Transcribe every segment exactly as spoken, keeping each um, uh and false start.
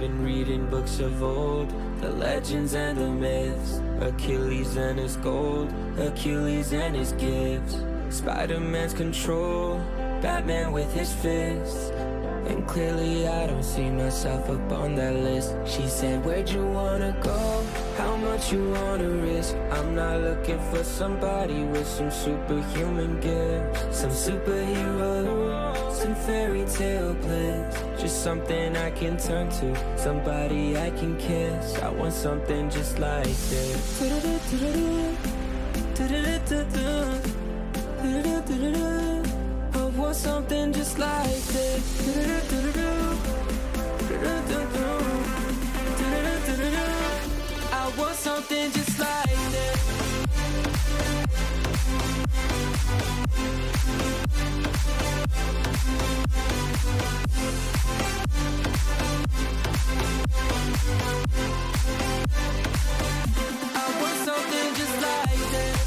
been reading books of old, the legends and the myths. Achilles and his gold, Achilles and his gifts. Spider-Man's control, Batman with his fists. And clearly I don't see myself up on that list. She said, where'd you wanna go? How much you wanna risk? I'm not looking for somebody with some superhuman gifts, some superhero, some fairy tale bliss. Just something I can turn to, somebody I can kiss. I want something just like this. I want something just like this. I want something just like this. I want something just like this.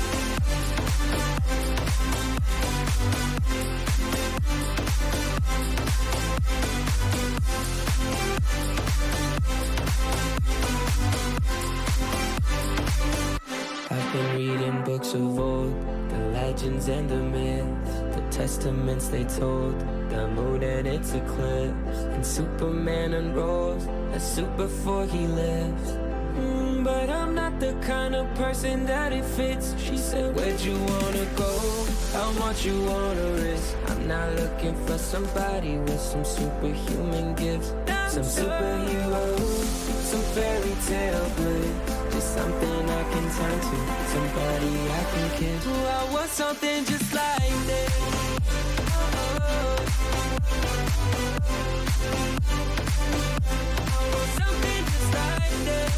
I've been reading books of old, the legends and the myths, the testaments they told, the moon and its eclipse. And Superman unrolls a suit before he lives. Mm, but I'm not the kind of person that it fits. She said, where'd you wanna go? How much you wanna risk? I'm not looking for somebody with some superhuman gifts, some superhero, some fairy tale bliss. Just something I can turn to, somebody I can kiss. Ooh, I want something just like this. I want something just like this.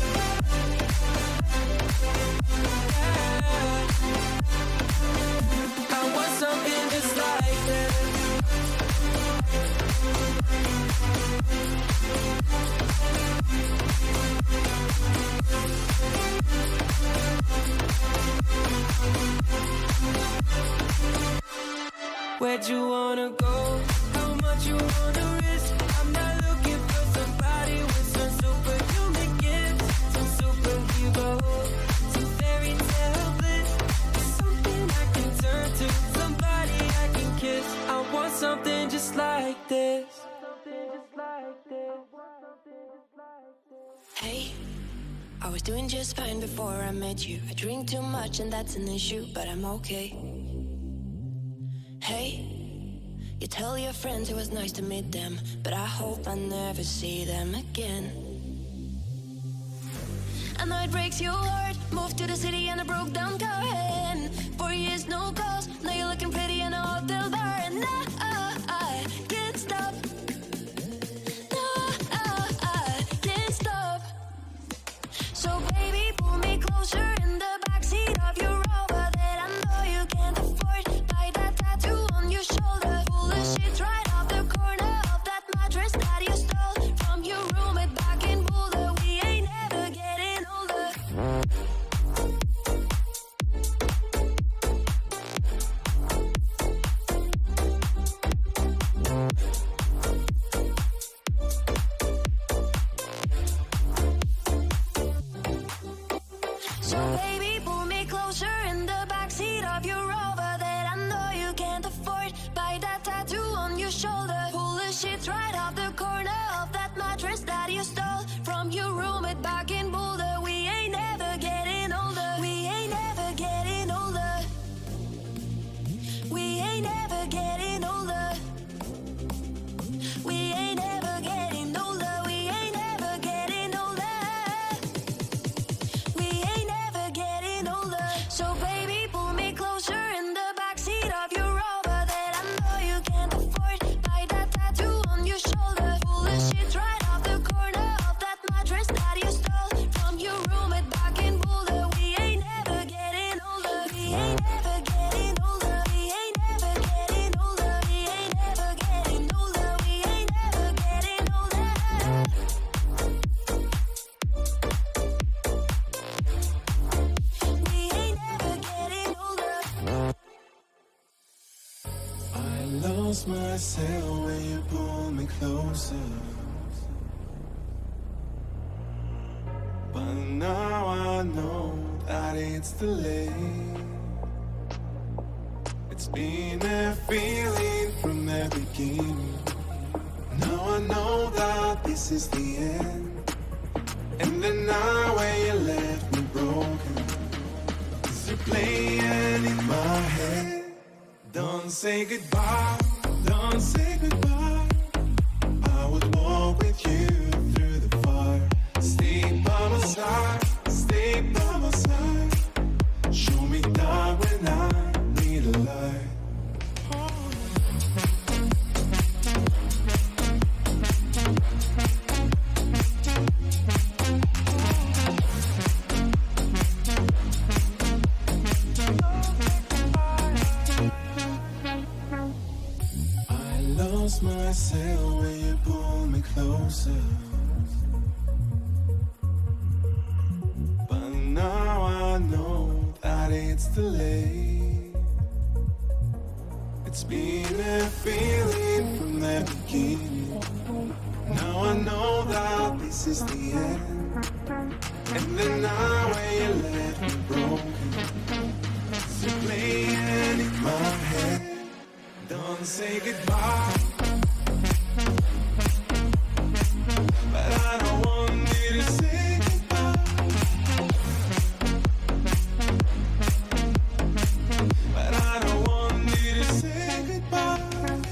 I want something just like this. Where'd you wanna go? How much you wanna risk? I'm not looking for somebody with some superhuman gifts, some superhero, some fairy tale bliss. Something I can turn to, somebody I can kiss. I want something just like this. Hey, I was doing just fine before I met you. I drink too much and that's an issue, but I'm okay. Hey, you tell your friends it was nice to meet them, but I hope I never see them again. I know it breaks your heart. Moved to the city and I broke down car. And four years no calls. Now you're looking pretty in a hotel bar. And I, I, I can't stop. No, I, I can't stop. So baby, pull me closer in the backseat of your Rover that I know you can't afford. Buy that tattoo on your shoulder. Pull the shit right off the corner of that mattress that you stole from your roommate back in Boulder. We ain't ever getting older. So baby, pull me closer in the backseat of your Rover that I know you can't afford. Buy that tattoo on your shoulder. Pull the shit right off the corner of that mattress that you stole from your roommate back in Boulder. We ain't ever getting older. We ain't ever getting older. We ain't ever getting older. We ain't ever getting older. We ain't ever getting older. We ain't ever getting older. So baby, pull me closer in the backseat of your Rover that I know you can't afford. Buy that tattoo on your shoulder. Pull the shit right off the corner of that mattress that you stole from your roommate back in Boulder. We ain't ever getting older. We ain't ever getting older. We ain't ever getting older. We ain't ever getting older. We ain't ever getting older. We ain't ever getting older. I lost myself when you pulled me closer. now I know that it's too late. It's been a feeling from the beginning. Now I know that this is the end. And then now when you left me broken, is you're playing in my head. Don't say goodbye, don't say goodbye. I would walk with you through the fire. Stay by my side, stay by my side. Show me that when I need a light. Myself when you pull me closer, but now I know that it's too late. It's been a feeling from the beginning. Now I know that this is the end. And then now when you left me broken, you're playing in my head. Don't say goodbye, but I don't want you to say goodbye. But I don't want you to say goodbye.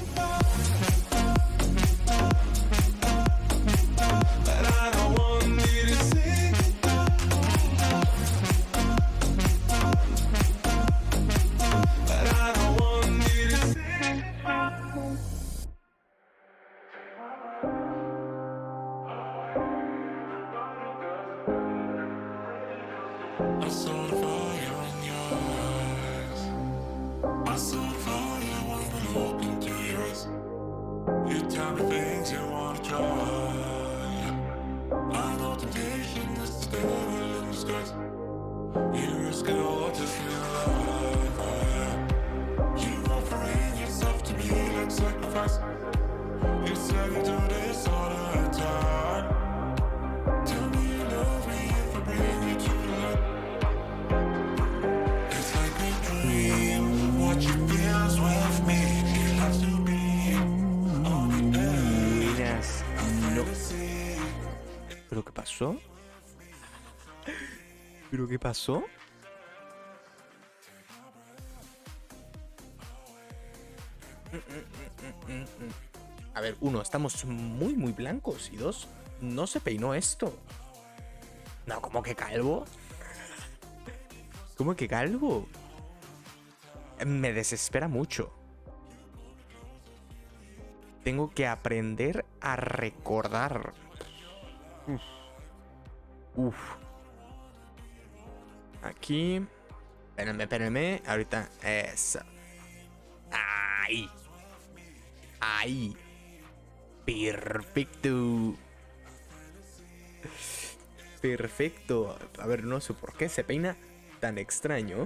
But I don't want you to say goodbye. But I don't want you to say goodbye. I saw the fire in your eyes. I saw the fire when we looked into yours. You tell me things you wanna try. I know temptation is the devil in disguise. You risk it all to feel alive. You offering yourself to me like sacrifice. You said you do this all the time. Tell me you love me if I bring you to the light. It's like a dream. What you feels with me, it has to be on the edge. No. ¿Pero qué pasó? ¿Pero qué pasó? A ver, uno, estamos muy muy blancos. Y dos, no se peinó esto. No, ¿cómo que calvo? ¿Cómo que calvo? Me desespera mucho. Tengo que aprender a recordar. Uf. Uf. Aquí. Espérenme, espérenme. Ahorita. Eso. Ahí. Ahí. Perfecto. Perfecto. A ver, no sé por qué se peina tan extraño.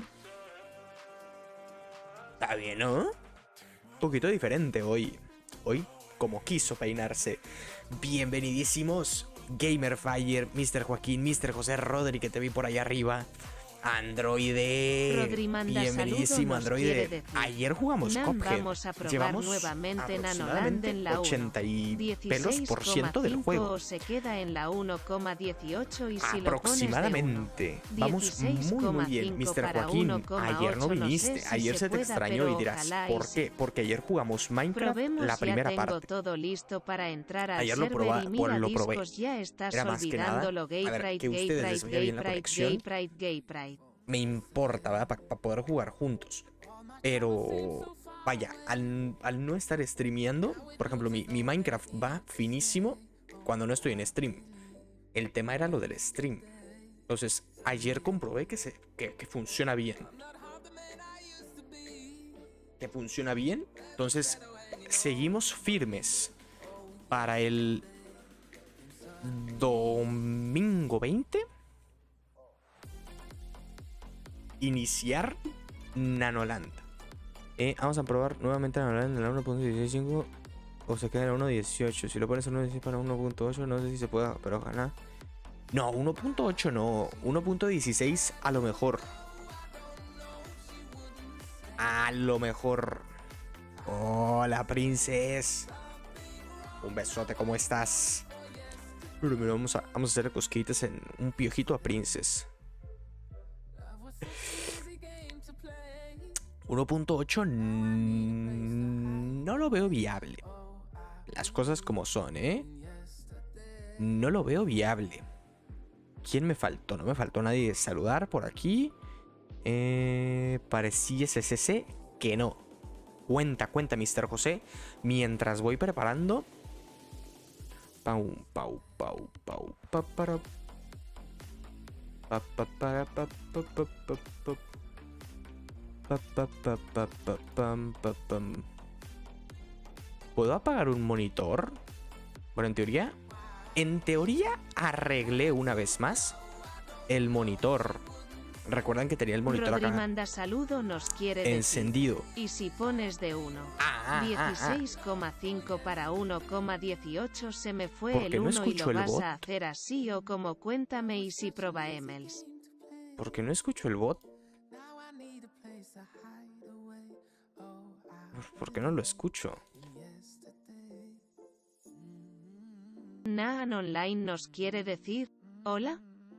Está bien, ¿no? Un poquito diferente hoy. Hoy, como quiso peinarse. Bienvenidísimos. Gamerfire, mister Joaquín, mister José Rodri, que te vi por allá arriba. Androide. Rodri manda Bienvenidísimo, saludo, Androide. Ayer jugamos Nan, Cuphead. vamos a probar Llevamos nuevamente aproximadamente Nanoland en la uno. ochenta y pelos por ciento del juego. Se queda en la uno coma dieciocho y si Aproximadamente. Lo Vamos muy muy bien, mister Joaquín. Ayer no viniste. No sé si Ayer se, se te pueda, extrañó y dirás, ¿por qué? Porque ayer jugamos Minecraft Probemos, la primera ya tengo parte. Todo listo para entrar al ayer lo, proba, y mira, lo probé. Ya estás Era más que nada, lo gay a ver, pride, que gay ustedes pride, les vaya gay bien la pride, conexión. gay pride, gay pride. Me importa, ¿verdad? Para pa poder jugar juntos. Pero, vaya, al, al no estar streameando, por ejemplo, mi, mi Minecraft va finísimo cuando no estoy en stream. El tema era lo del stream. Entonces, ayer comprobé que, se, que, que funciona bien. Que funciona bien. Entonces, seguimos firmes para el domingo veinte. Iniciar Nanoland. Eh, vamos a probar nuevamente Nanoland en la uno punto dieciséis punto cinco o se queda en la uno punto dieciocho. Si lo pones en uno punto dieciséis para uno punto ocho, no sé si se pueda, pero ojalá. No, uno punto ocho no. uno punto dieciséis a lo mejor. A lo mejor. Hola, princes. Un besote, ¿cómo estás? Pero mira, vamos a, vamos a hacer cosquillitas en un piojito a princes. uno punto ocho no lo veo viable. Las cosas como son, ¿eh? No lo veo viable. ¿Quién me faltó? No me faltó nadie de saludar por aquí. Eh, parecía S C C que no. Cuenta, cuenta, mister José. Mientras voy preparando. Pau, pau, pau, pau, pa, para. Pa, pa, para, pa, pa, pa, pa, pa. Pa, pa, pa, pa, pa, pam, pa, pam. ¿Puedo apagar un monitor? Bueno, en teoría. En teoría arreglé una vez más el monitor. Recuerdan que tenía el monitor Rodri acá manda saludo, nos quiere encendido. decir. Y si pones de uno. Ah, ah, dieciséis coma cinco para uno coma dieciocho se me fue ¿Por el qué no uno y escucho lo el vas bot? a hacer así o como cuéntame y si proba Emels. ¿Por qué no escucho el bot? ¿Por qué no lo escucho? Naan Online nos quiere decir. Hola.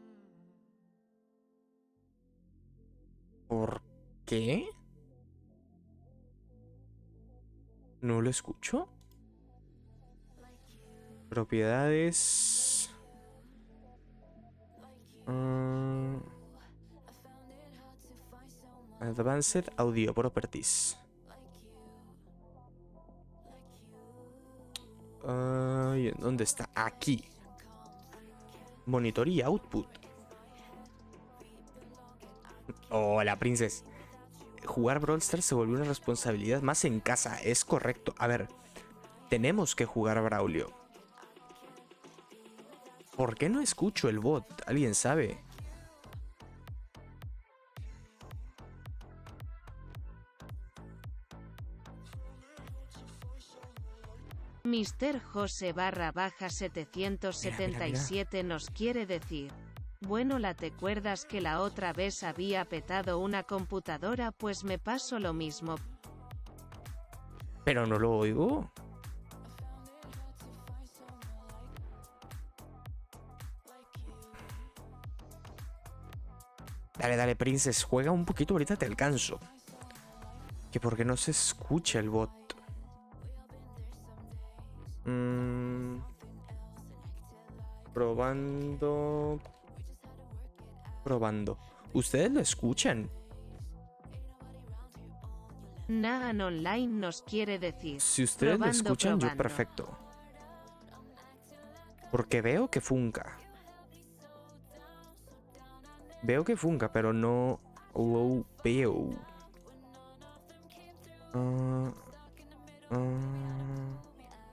¿Por qué? ¿No lo escucho? Propiedades. Uh, Advanced Audio Properties. Uh, ¿Dónde está? Aquí. Monitor y output. Hola, princes. Jugar Brawl Stars se volvió una responsabilidad más en casa. Es correcto. A ver, tenemos que jugar Braulio. ¿Por qué no escucho el bot? ¿Alguien sabe? mister José barra baja setecientos setenta y siete Mira, mira, mira. nos quiere decir. Bueno, la te acuerdas que la otra vez había petado una computadora, pues me pasó lo mismo. Pero no lo oigo. Dale, dale, princes, juega un poquito, ahorita te alcanzo. Que porque no se escucha el bot. Mm, probando. Probando. ¿Ustedes lo escuchan? Naan Online nos quiere decir. Si ustedes lo Probando, escuchan, yo probando. perfecto. Porque veo que funca. Veo que funca, pero no lo veo. Ah, ah.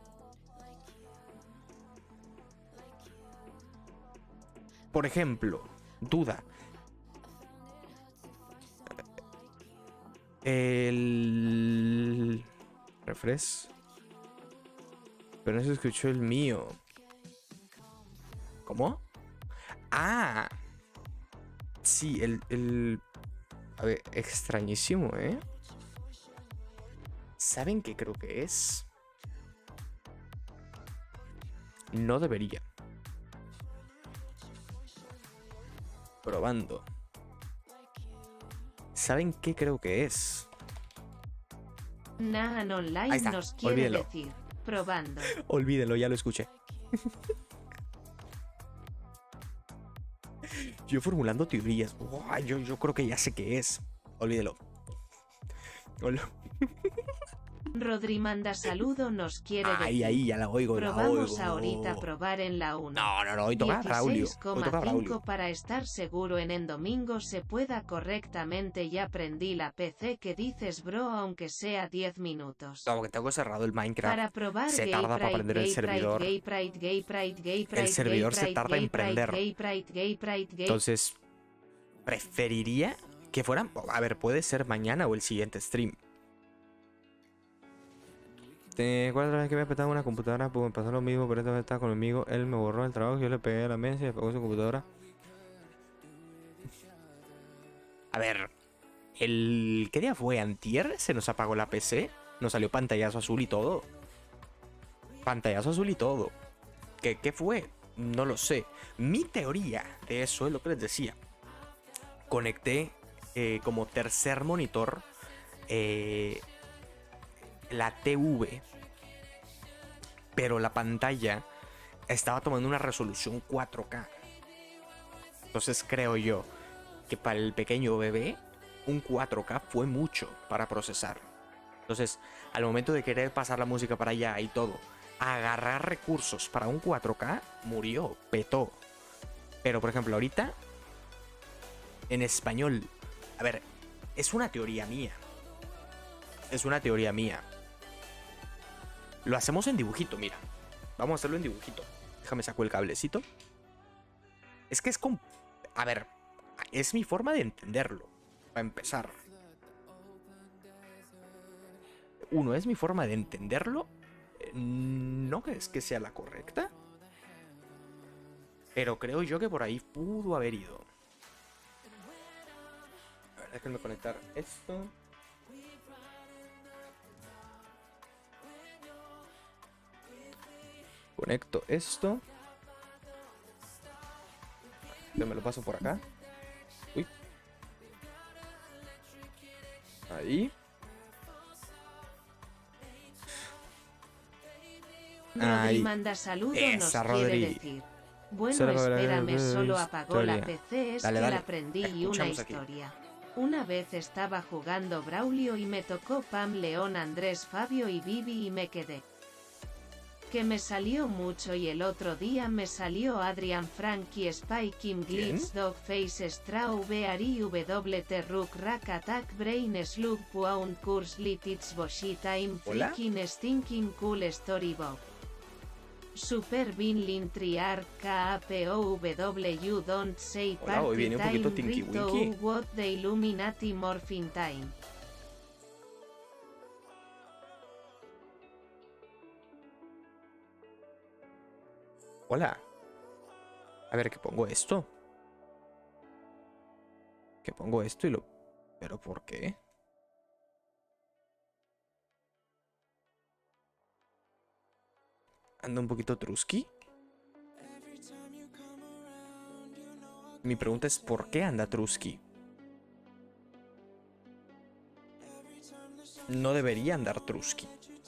Por ejemplo, duda. El refresh. Pero no se escuchó el mío. ¿Cómo? Ah. Sí, el, el... A ver, extrañísimo, ¿eh? ¿Saben qué creo que es? No debería. Probando. ¿Saben qué creo que es? Naan Ahí Online está, nos quiere olvídelo. decir. Probando. Olvídelo, ya lo escuché. Yo formulando teorías. Uah, yo, yo creo que ya sé qué es. Olvídelo. Hola. Rodri manda saludo, nos quiere decir. Ahí, ahí, ya la oigo. La Probamos oigo. ahorita probar en la uno. No, no, no, hoy toca Braulio. dieciséis Hoy coma toca cinco Braulio. para estar seguro en el domingo se pueda correctamente. Ya aprendí la P C que dices, bro, aunque sea diez minutos. No, porque tengo cerrado el Minecraft. Para probar Se Gay tarda para Pride, aprender el Gay Pride, servidor. Gay Pride, Gay Pride, Gay Pride, El servidor Gay se Pride, tarda Gay en Pride, prender. Gay Pride, Gay Pride, Gay- Entonces, preferiría que fueran. A ver, puede ser mañana o el siguiente stream. Te cuatro veces que me petado una computadora, pues me pasó lo mismo, pero esta vez estaba conmigo. Él me borró el trabajo, yo le pegué a la mesa y le pegó su computadora. A ver, el... ¿qué día fue? ¿Antier? Se nos apagó la P C. Nos salió pantallazo azul y todo. Pantallazo azul y todo. ¿Qué, qué fue? No lo sé. Mi teoría de eso es lo que les decía. Conecté eh, como tercer monitor eh, la T V, pero la pantalla estaba tomando una resolución cuatro K. Entonces creo yo que para el pequeño bebé un cuatro K fue mucho para procesar. Entonces, al momento de querer pasar la música para allá y todo, agarrar recursos para un cuatro K, murió, petó. Pero por ejemplo, ahorita en español, a ver, es una teoría mía. Es una teoría mía. Lo hacemos en dibujito, mira. Vamos a hacerlo en dibujito. Déjame saco el cablecito. Es que es con... A ver, es mi forma de entenderlo. Para empezar. Uno, es mi forma de entenderlo. No es que sea la correcta. Pero creo yo que por ahí pudo haber ido. A ver, déjenme conectar esto. Conecto esto. Yo me lo paso por acá. Uy. Ahí. Rodri Ahí. manda saludos, Esa, nos quiere Rodri. decir. Bueno, Solo para ver espérame, la solo apagó la historia. P C, es Dale, que dale. la aprendí y una Escuchamos aquí. historia. Una vez estaba jugando Braulio y me tocó Pam, León, Andrés, Fabio y Vivi y me quedé. Que me salió mucho y el otro día me salió Adrian, Frankie, Spy, Kim, Glitz, Dogface, Straw, Beari, W T, Rook, Rack, Attack, Brain, Slug, Pound, Curse, Litits, Boshi, Time, Hola. Freaking, Stinking, Cool, Story, Bob. Super Vinlin Triarch K A P O W Don't Say Hola, hoy Party viene un Time poquito Tinky Rito Winky. What the Illuminati Morphing Time. Hola. A ver, que pongo esto. Que pongo esto y lo... ¿Pero por qué? Anda un poquito trusky. Mi pregunta es ¿por qué anda trusky? No debería andar trusky.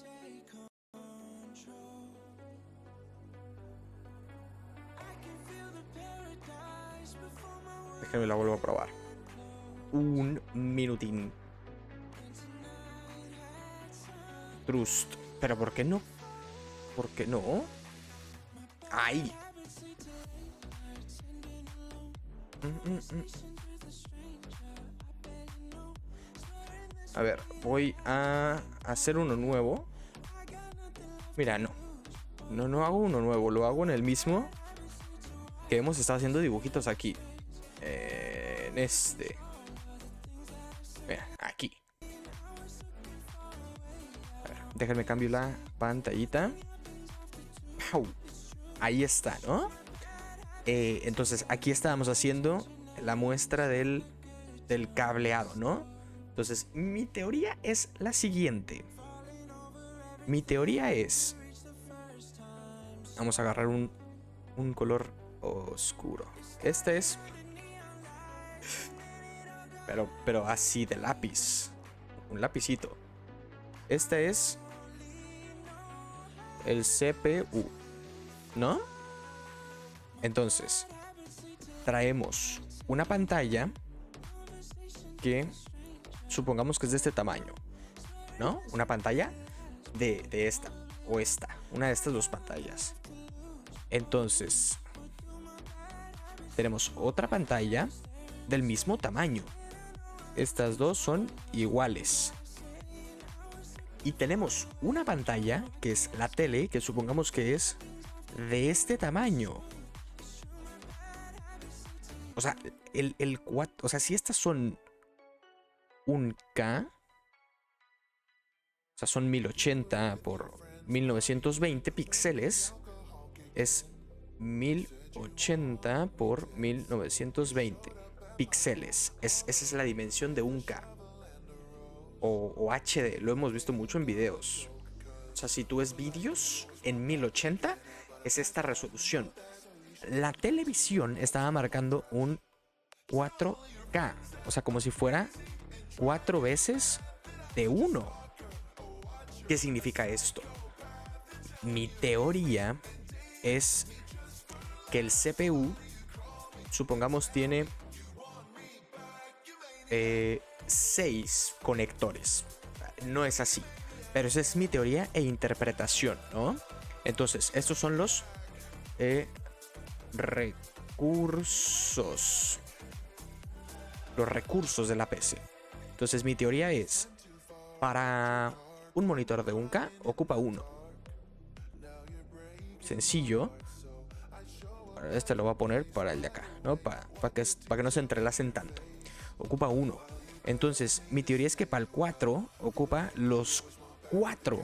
Déjenme la vuelvo a probar. Un minutín. Trust. ¿Pero por qué no? ¿Por qué no? ¡Ay! Mm, mm, mm. A ver, voy a hacer uno nuevo. Mira, no. No, no hago uno nuevo. Lo hago en el mismo que hemos estado haciendo dibujitos aquí. Eh, en este. Mira, aquí. A ver, déjenme cambio la pantallita. ¡Pau! Ahí está, ¿no? Eh, entonces, aquí estábamos haciendo la muestra del, del cableado, ¿no? Entonces, mi teoría es la siguiente. Mi teoría es... Vamos a agarrar un, un color oscuro. Este es... Pero, pero así de lápiz. Un lapicito. Este es... El C P U. ¿No? Entonces, traemos una pantalla que supongamos que es de este tamaño, ¿no? Una pantalla de, de esta o esta, una de estas dos pantallas. Entonces, tenemos otra pantalla del mismo tamaño. Estas dos son iguales. Y tenemos una pantalla que es la tele, que supongamos que es de este tamaño. O sea, el, el cuatro, o sea, si estas son un K, O sea, son mil ochenta por mil novecientos veinte píxeles. Es mil ochenta por mil novecientos veinte píxeles. Es, esa es la dimensión de un K. O, o H D. Lo hemos visto mucho en videos. O sea, si tú ves vídeos en mil ochenta, es esta resolución. La televisión estaba marcando un cuatro K. O sea, como si fuera cuatro veces de uno. ¿Qué significa esto? Mi teoría es que el C P U, supongamos, tiene eh, seis conectores. No es así, pero esa es mi teoría e interpretación, ¿no? Entonces, estos son los eh, recursos. Los recursos de la P C. Entonces, mi teoría es, para un monitor de un K, ocupa uno. Sencillo. Este lo voy a poner para el de acá, ¿no? Para, para, que, para que no se entrelacen tanto. Ocupa uno. Entonces, mi teoría es que para el cuatro ocupa los cuatro.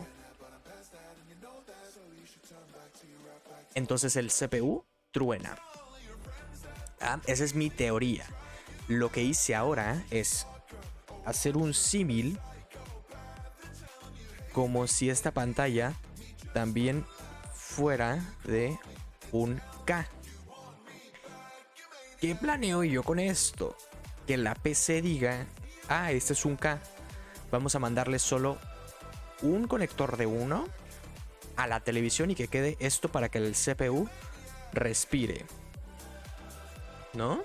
Entonces el C P U truena. Ah, esa es mi teoría. Lo que hice ahora es hacer un símil como si esta pantalla también fuera de un K. ¿Qué planeo yo con esto? Que la P C diga, ah, este es un K. Vamos a mandarle solo un conector de uno a la televisión y que quede esto para que el C P U respire. ¿No?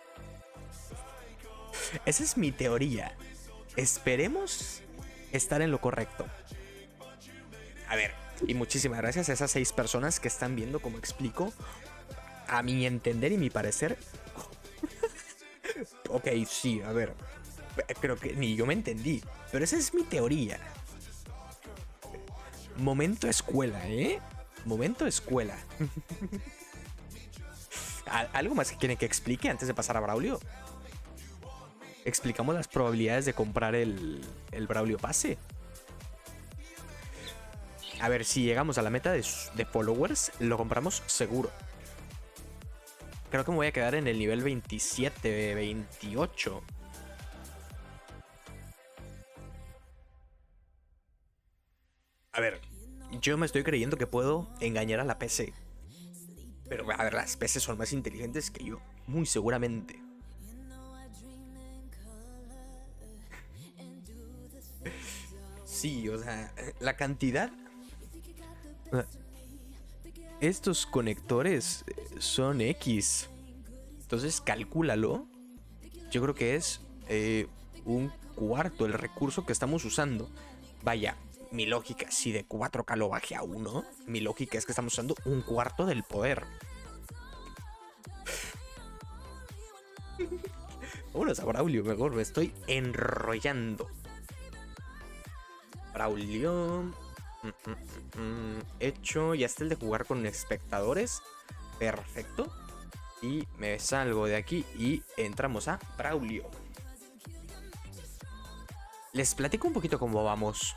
Esa es mi teoría. Esperemos estar en lo correcto. A ver, y muchísimas gracias a esas seis personas que están viendo cómo explico, a mi entender y mi parecer. Ok, sí, a ver. Creo que ni yo me entendí. Pero esa es mi teoría. Momento escuela, ¿eh? Momento escuela. ¿Algo más que quieren que explique antes de pasar a Braulio? Explicamos las probabilidades de comprar el, el Braulio Pase. A ver, si llegamos a la meta de, de followers, lo compramos seguro. Creo que me voy a quedar en el nivel veintisiete, veintiocho. A ver, yo me estoy creyendo que puedo engañar a la P C. Pero a ver, las P C son más inteligentes que yo, muy seguramente. Sí, o sea, la cantidad... Estos conectores son X. Entonces calcúlalo. Yo creo que es eh, un cuarto el recurso que estamos usando. Vaya, mi lógica, si de cuatro K lo bajé a uno, mi lógica es que estamos usando un cuarto del poder. Vámonos a Braulio, mejor me estoy enrollando. Braulio... Mm, mm, mm, hecho, ya está el de jugar con espectadores. Perfecto. Y me salgo de aquí y entramos a Braulio. Les platico un poquito cómo vamos.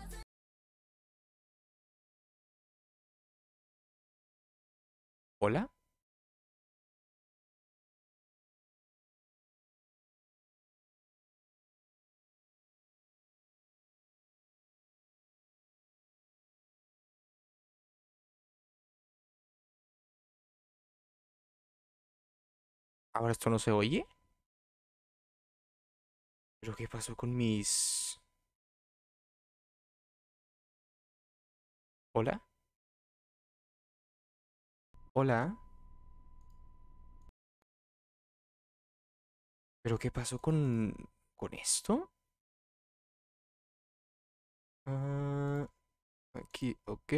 ¿Hola? ¿Ahora esto no se oye? ¿Pero qué pasó con mis...? ¿Hola? ¿Hola? ¿Pero qué pasó con... con esto? Ah, aquí, ok.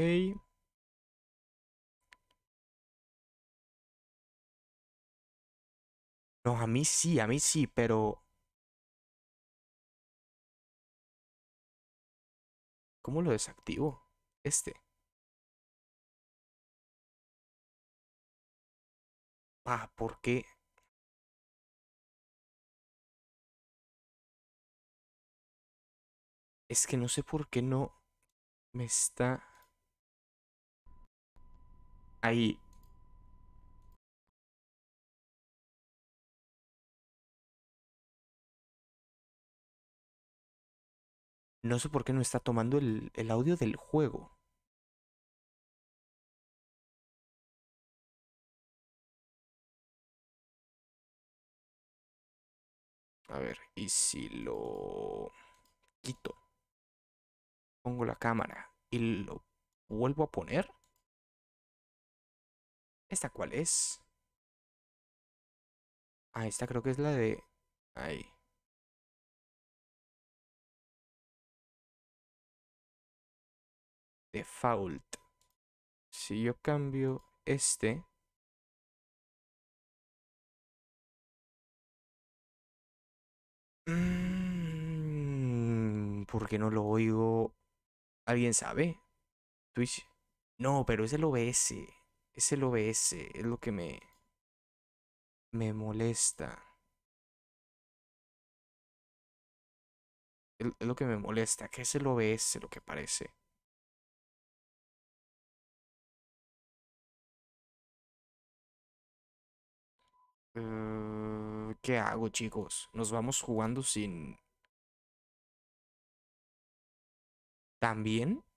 No, a mí sí, a mí sí, pero... ¿Cómo lo desactivo? Este. Ah, ¿por qué? Es que no sé por qué no me está... Ahí. No sé por qué no está tomando el, el audio del juego. A ver, ¿y si lo quito? Pongo la cámara y lo vuelvo a poner. ¿Esta cuál es? Ah, esta creo que es la de... Ahí. Default. Si yo cambio este... Mm, ¿por qué no lo oigo? ¿Alguien sabe? Twitch. No, pero es el O B S. Es el O B S. Es lo que me... Me molesta. Es es lo que me molesta. Que es el O B S lo que parece. Eh, ¿qué hago, chicos? Nos vamos jugando sin... ¿También?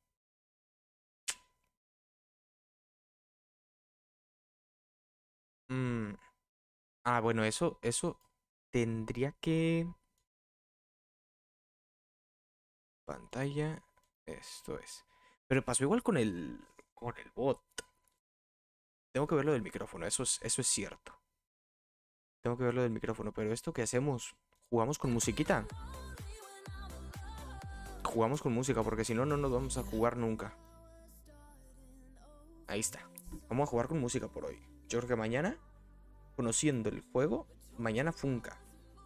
Mm, ah, bueno, eso, eso tendría que... Pantalla. Esto es. Pero pasó igual con el... Con el bot. Tengo que ver lo del micrófono. Eso es, eso es cierto. Tengo que ver lo del micrófono. Pero esto que hacemos... ¿Jugamos con musiquita? Jugamos con música, porque si no, no nos vamos a jugar nunca. Ahí está. Vamos a jugar con música por hoy. Yo creo que mañana, conociendo el juego, mañana funca.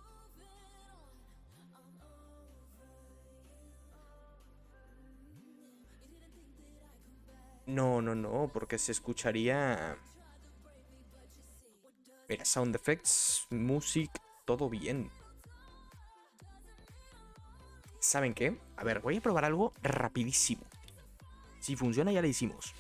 No, no, no, porque se escucharía... Mira, sound effects, music, todo bien. ¿Saben qué? A ver, voy a probar algo rapidísimo. Si funciona ya lo hicimos.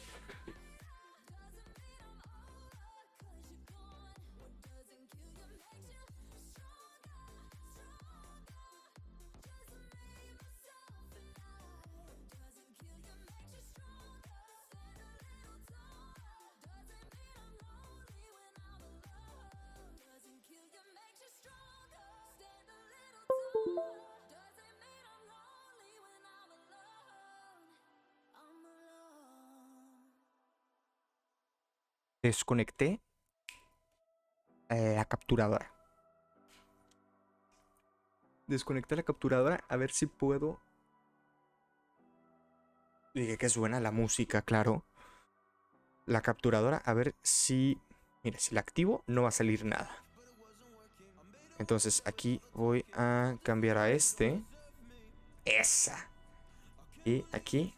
Desconecté eh, la capturadora. Desconecté la capturadora a ver si puedo. Dije que suena la música, claro. La capturadora, a ver si... Mira, si la activo no va a salir nada. Entonces aquí voy a cambiar a este. Esa. Y aquí.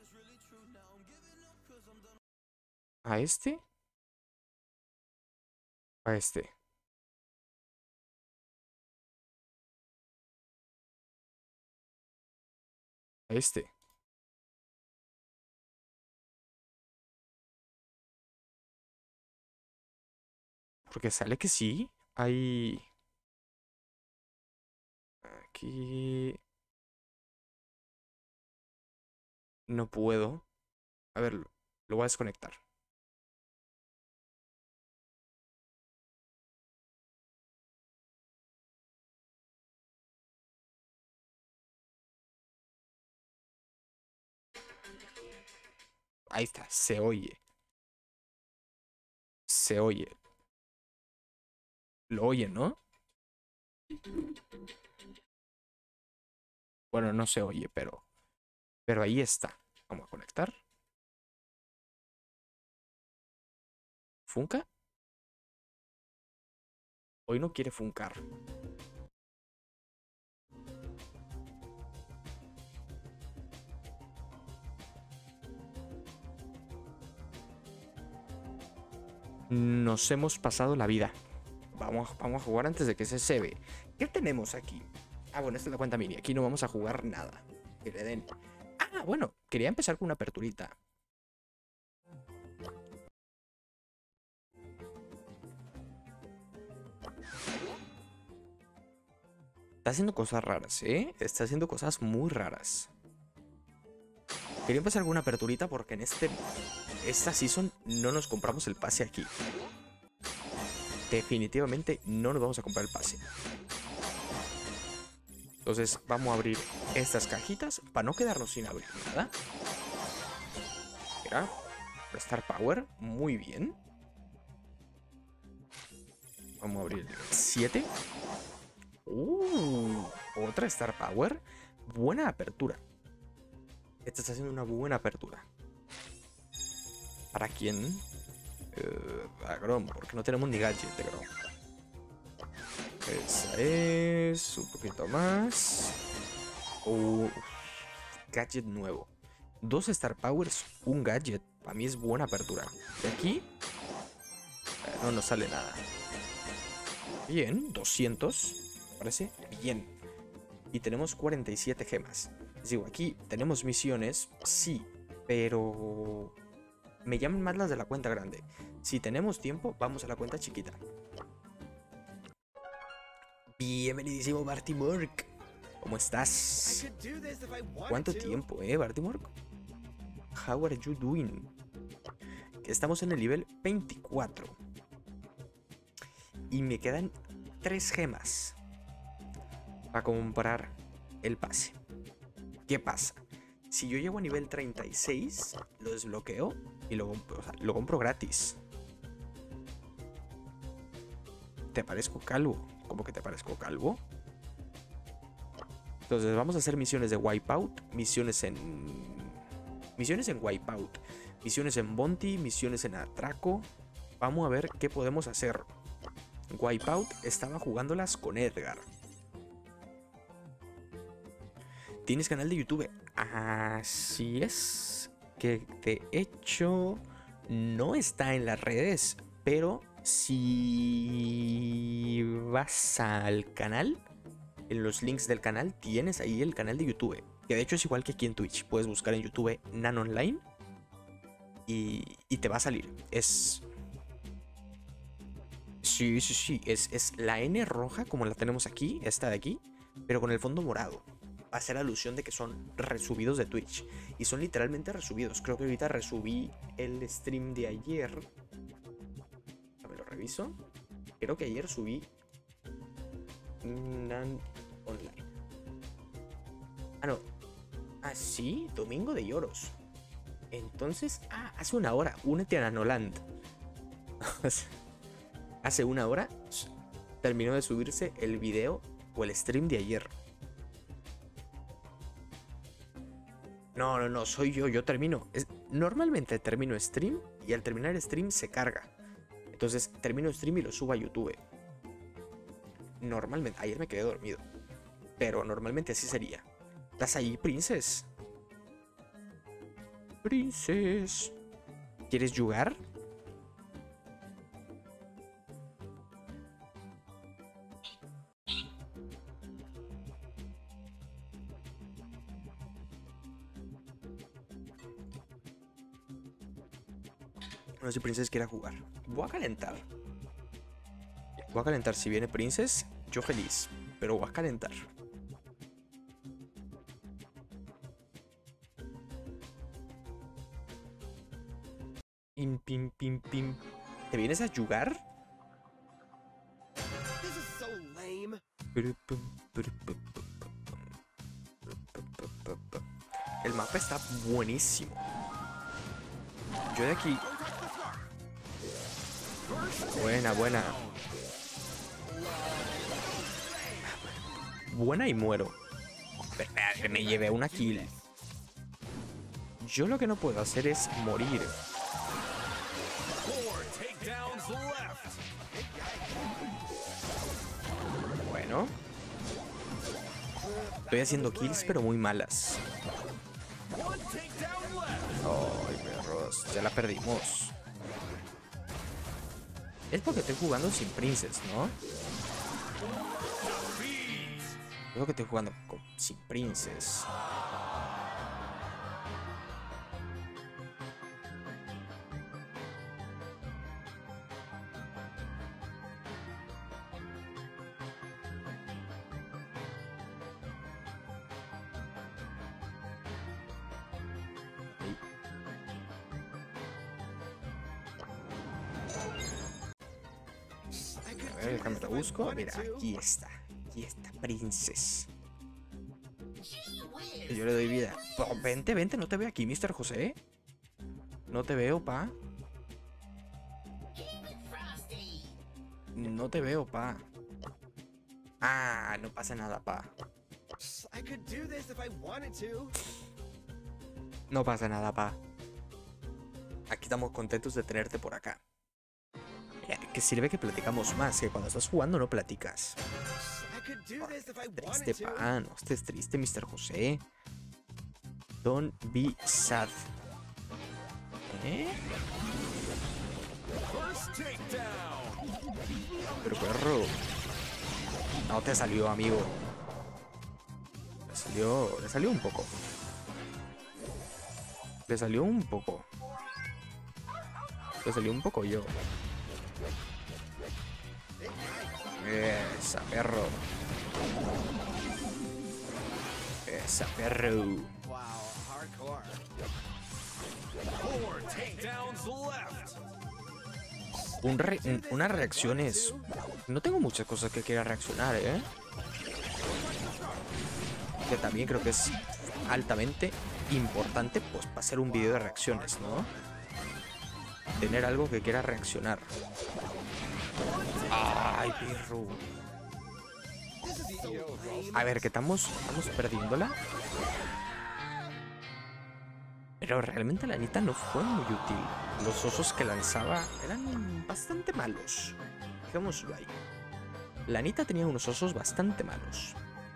A este. A este. A este. Porque sale que sí. Hay... Aquí... No puedo. A ver, lo voy a desconectar. Ahí está, se oye. Se oye. Lo oyen, ¿no? Bueno, no se oye, pero... Pero ahí está. Vamos a conectar. ¿Funca? Hoy no quiere funcar. Nos hemos pasado la vida. Vamos, vamos a jugar antes de que se cebe. ¿Qué tenemos aquí? Ah, bueno, esta es la cuenta mini. Aquí no vamos a jugar nada. que le den. Ah, bueno, quería empezar con una aperturita. Está haciendo cosas raras, ¿eh? Está haciendo cosas muy raras. Quería empezar con una aperturita porque en este esta season no nos compramos el pase aquí. Definitivamente no nos vamos a comprar el pase. Entonces vamos a abrir estas cajitas para no quedarnos sin abrir nada. Mira, Star Power, muy bien. Vamos a abrir siete. Uh, otra Star Power. Buena apertura. Esta está haciendo una buena apertura. ¿Para quién? Uh, a Grom, porque no tenemos ni gadget de Grom. Esa es. Un poquito más. Uh, gadget nuevo. Dos Star Powers, un gadget. Para mí es buena apertura. De aquí eh, no nos sale nada. Bien, doscientos. Parece bien. Y tenemos cuarenta y siete gemas. Les digo, aquí tenemos misiones, sí, pero me llaman más las de la cuenta grande. Si tenemos tiempo, vamos a la cuenta chiquita. Bienvenidísimo Bartimork. ¿Cómo estás? ¿Cuánto tiempo, eh, Bartimork? How are you doing? Que estamos en el nivel veinticuatro. Y me quedan tres gemas para comprar el pase. ¿Qué pasa? Si yo llego a nivel treinta y seis, lo desbloqueo y lo, o sea, lo compro gratis. ¿Te parezco calvo? ¿Cómo que te parezco calvo? Entonces vamos a hacer misiones de Wipeout, misiones en... Misiones en Wipeout, misiones en Bounty, misiones en Atraco. Vamos a ver qué podemos hacer. Wipeout estaba jugándolas con Edgar. ¿Tienes canal de YouTube? Así es. Que de hecho no está en las redes. Pero si vas al canal, en los links del canal tienes ahí el canal de YouTube. Que de hecho es igual que aquí en Twitch. Puedes buscar en YouTube Nano Online y, y te va a salir. Es... Sí, sí, sí. Es, es la N roja como la tenemos aquí, esta de aquí, pero con el fondo morado. Va a ser alusión de que son resubidos de Twitch. Y son literalmente resubidos. Creo que ahorita resubí el stream de ayer. A ver, lo reviso. Creo que ayer subí Nan Online. Ah, no. Ah, sí, Domingo de Lloros. Entonces, ah, hace una hora. Únete a Nanoland. Hace una hora terminó de subirse el video o el stream de ayer. No, no, no, soy yo, yo termino. Es, normalmente termino stream y al terminar el stream se carga. Entonces termino stream y lo subo a YouTube. Normalmente, ayer me quedé dormido. Pero normalmente así sería. ¿Estás ahí, Princess? Princess. ¿Quieres jugar? No sé si Princess quiera jugar. Voy a calentar. Voy a calentar. Si viene Princess, yo feliz. Pero voy a calentar. Pim, pim, pim, pim. ¿Te vienes a jugar? El mapa está buenísimo. Yo de aquí... Buena, buena. Buena y muero. Pero me llevé una kill. Yo lo que no puedo hacer es morir. Bueno. Estoy haciendo kills, pero muy malas. Ay, perros. Ya la perdimos. Es porque estoy jugando sin Princess, ¿no? Es porque estoy jugando con, sin Princess. ver, déjame lo busco. Mira, aquí está. Aquí está, Princess. Yo le doy vida. Oh, vente, vente, no te veo aquí, mister José. No te veo, pa. No te veo, pa. Ah, no pasa nada, pa. No pasa nada, pa. Aquí estamos contentos de tenerte por acá. Mira, que sirve que platicamos más, que cuando estás jugando no platicas. Oh, triste, pa, no estés triste, mister José. Don't be sad. ¿Eh? Pero perro, no te salió, amigo. Le salió, le salió un poco. Le salió un poco. Le salió un poco yo. Esa perro. Esa perro. Un re un, una reacción es... No tengo muchas cosas que quiera reaccionar, ¿eh? Que también creo que es altamente importante, pues, para hacer un video de reacciones, ¿no? Tener algo que quiera reaccionar. Ay, perro. A ver, que estamos, estamos perdiéndola. Pero realmente la Anita no fue muy útil. Los osos que lanzaba eran bastante malos. Dejémoslo ahí. La Anita tenía unos osos bastante malos.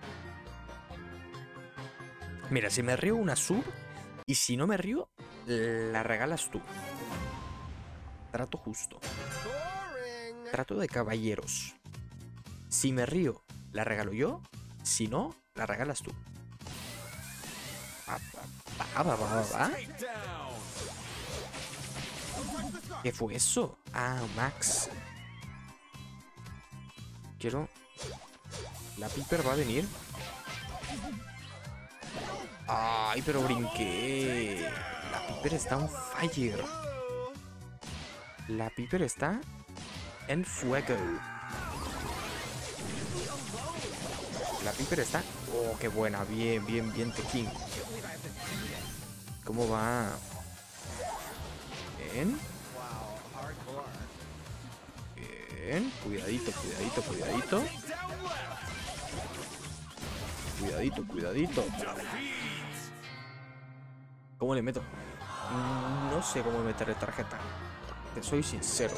Mira, si me río una sub, y si no me río, la regalas tú. Trato justo. Trato de caballeros. Si me río, la regalo yo. Si no, la regalas tú. Va, va, va, va, va. ¿Qué fue eso? Ah, Max. Quiero... La Piper va a venir. Ay, pero brinqué. La Piper está on fire. La Piper está en fuego. La Piper está... Oh, qué buena. Bien, bien, bien, Tekin. ¿Cómo va? Bien. Bien. Cuidadito, cuidadito, cuidadito. Cuidadito, cuidadito. ¿Cómo le meto? No sé cómo meterle tarjeta. Te soy sincero.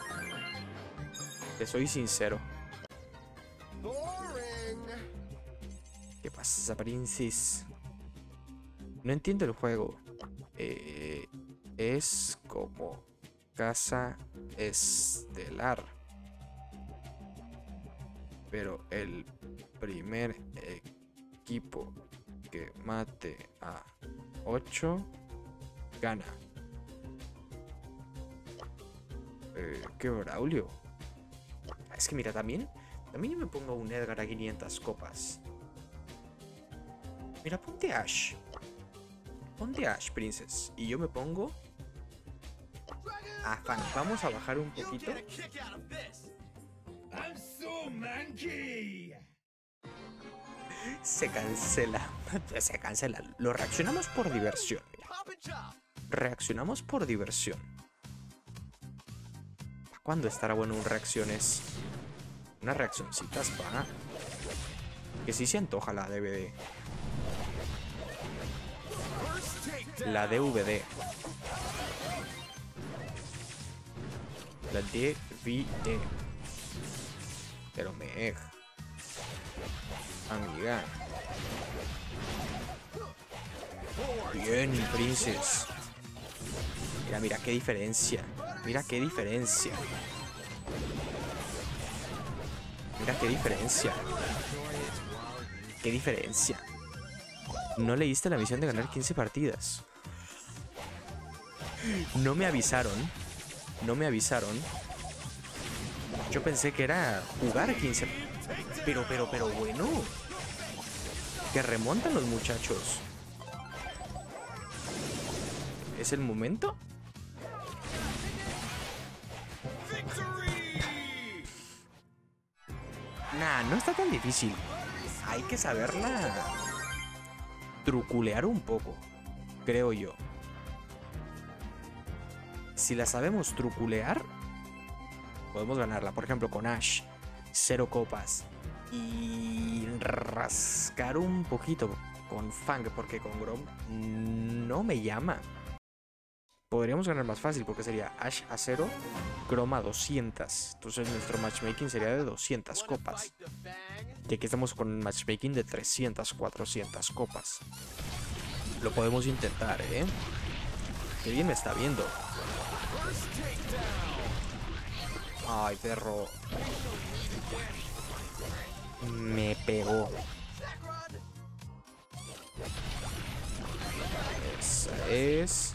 Te soy sincero. ¿Qué pasa, Princess? No entiendo el juego. Eh, es como casa estelar. Pero el primer equipo que mate a ocho gana. Eh, ¿Qué Braulio? Es que mira, también También yo me pongo un Edgar a quinientas copas. Mira, ponte Ash. Ponte Ash, Princess. Y yo me pongo a Fan. Vamos a bajar un poquito. Se cancela. Se cancela. Lo reaccionamos por diversión. Mira. Reaccionamos por diversión. ¿Para cuándo estará bueno un reacciones? Unas reaccioncitas para... Que sí se antoja la D V D. La D V D. La D V D. Pero me... Amiga. Bien, Princess. Mira, mira qué diferencia. Mira qué diferencia. Mira qué diferencia. Qué diferencia. No leíste la misión de ganar quince partidas. No me avisaron. No me avisaron. Yo pensé que era jugar quince. Pero, pero, pero bueno. Que remontan los muchachos. ¿Es el momento? Nah, no está tan difícil. Hay que saberla truculear un poco, creo yo. Si la sabemos truculear, podemos ganarla. Por ejemplo, con Ash, cero copas. Y rascar un poquito con Fang, porque con Grom no me llama. Podríamos ganar más fácil, porque sería Ash a cero, Grom a doscientas. Entonces nuestro matchmaking sería de doscientas copas. Y aquí estamos con un matchmaking de trescientas, cuatrocientas copas. Lo podemos intentar, ¿eh? Que bien me está viendo. Ay, perro. Me pegó. Esa es.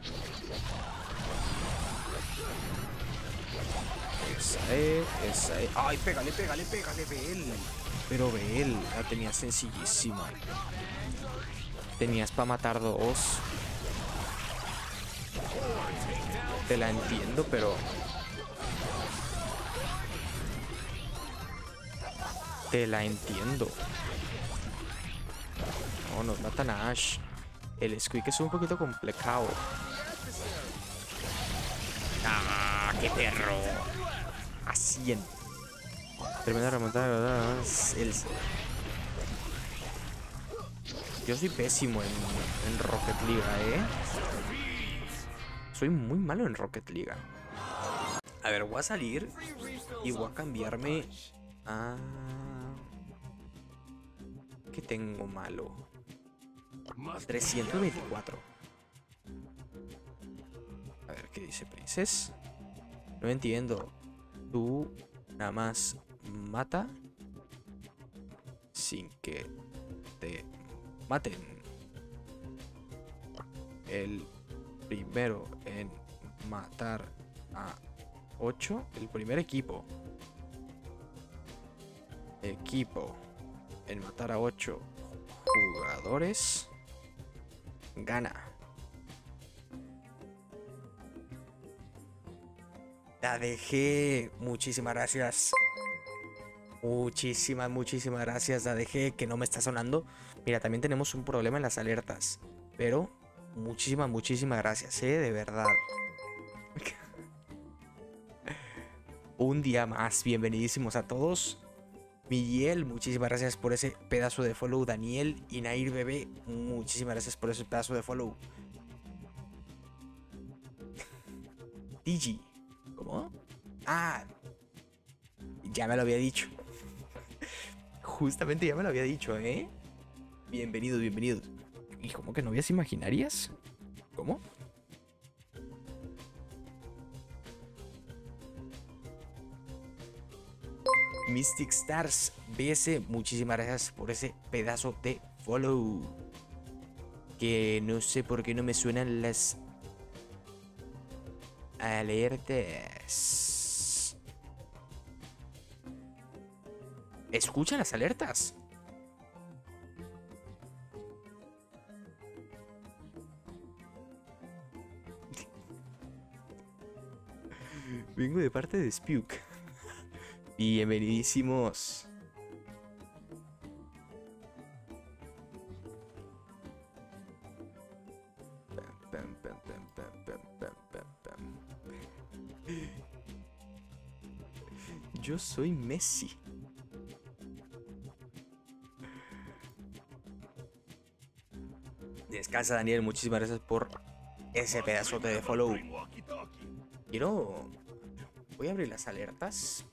Esa es, esa es. Ay, pégale, pégale, pégale, Bell. Pero Bell la tenía sencillísima. Tenías para matar dos. Te la entiendo, pero... Te la entiendo. No, nos matan a Ash. El Squeak es un poquito complicado. ¡Ah, qué perro! A cien. Tremenda remontada. El... Yo soy pésimo en, en Rocket League, ¿eh? Soy muy malo en Rocket League. A ver, voy a salir y voy a cambiarme a... ¿Qué tengo malo? trescientos veinticuatro. A ver, ¿qué dice Princess? No entiendo. Tú nada más mata sin que te maten. El primero en matar a ocho. El primer equipo. Equipo en matar a ocho jugadores gana. La dejé. Muchísimas gracias. Muchísimas, muchísimas gracias. La dejé, que no me está sonando. Mira, también tenemos un problema en las alertas. Pero muchísimas, muchísimas gracias, eh, de verdad. Un día más. Bienvenidísimos a todos. Miguel, muchísimas gracias por ese pedazo de follow. Daniel y Nair Bebé, muchísimas gracias por ese pedazo de follow. Digi, ¿cómo? Ah, ya me lo había dicho. Justamente ya me lo había dicho, ¿eh? Bienvenidos, bienvenidos. ¿Y cómo que novias imaginarias? ¿Cómo? Mystic Stars B S, muchísimas gracias por ese pedazo de follow. Que no sé por qué no me suenan las alertas. ¿Escuchan las alertas? Vengo de parte de Spuk. Bienvenidísimos. Pam, pam, pam, pam, pam, pam, pam, pam. Yo soy Messi. Descansa, Daniel. Muchísimas gracias por ese pedazote de follow. Quiero... Voy a abrir las alertas.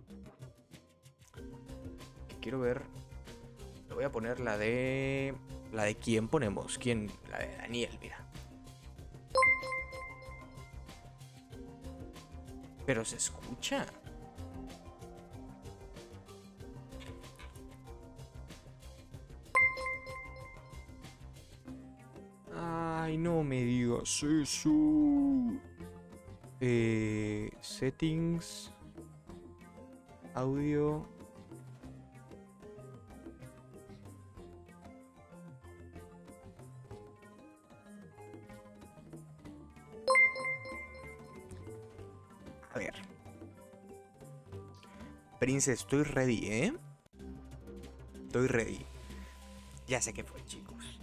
Quiero ver. Le voy a poner la de... ¿La de quién ponemos? ¿Quién? La de Daniel, mira. Pero se escucha. Ay, no me digas eso. Eh, settings. Audio. A ver. Prince, estoy ready, ¿eh? Estoy ready. Ya sé qué fue, chicos.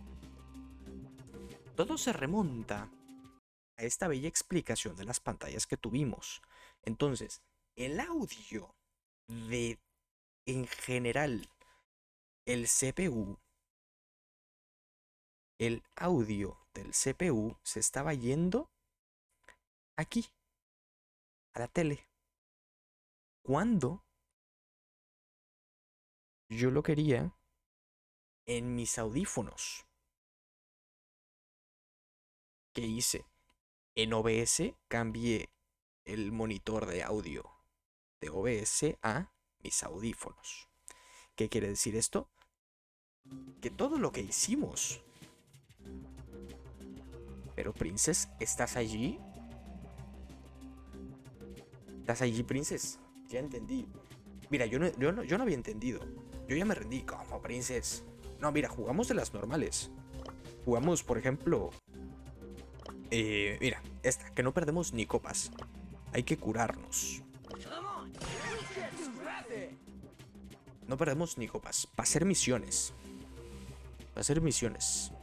Todo se remonta a esta bella explicación de las pantallas que tuvimos. Entonces, el audio de, en general, el C P U, el audio del C P U se estaba yendo aquí, a la tele. Cuando yo lo quería en mis audífonos. ¿Qué hice? En O B S cambié el monitor de audio de O B S a mis audífonos. ¿Qué quiere decir esto? Que todo lo que hicimos. Pero Princess, ¿estás allí? ¿Estás allí, Princess? Ya entendí. Mira, yo no, yo no, yo no había entendido. Yo ya me rendí. ¿Cómo, Princess? No, mira, jugamos de las normales. Jugamos, por ejemplo... Eh, mira, esta, que no perdemos ni copas. Hay que curarnos. No perdemos ni copas. Para hacer misiones. Para hacer misiones.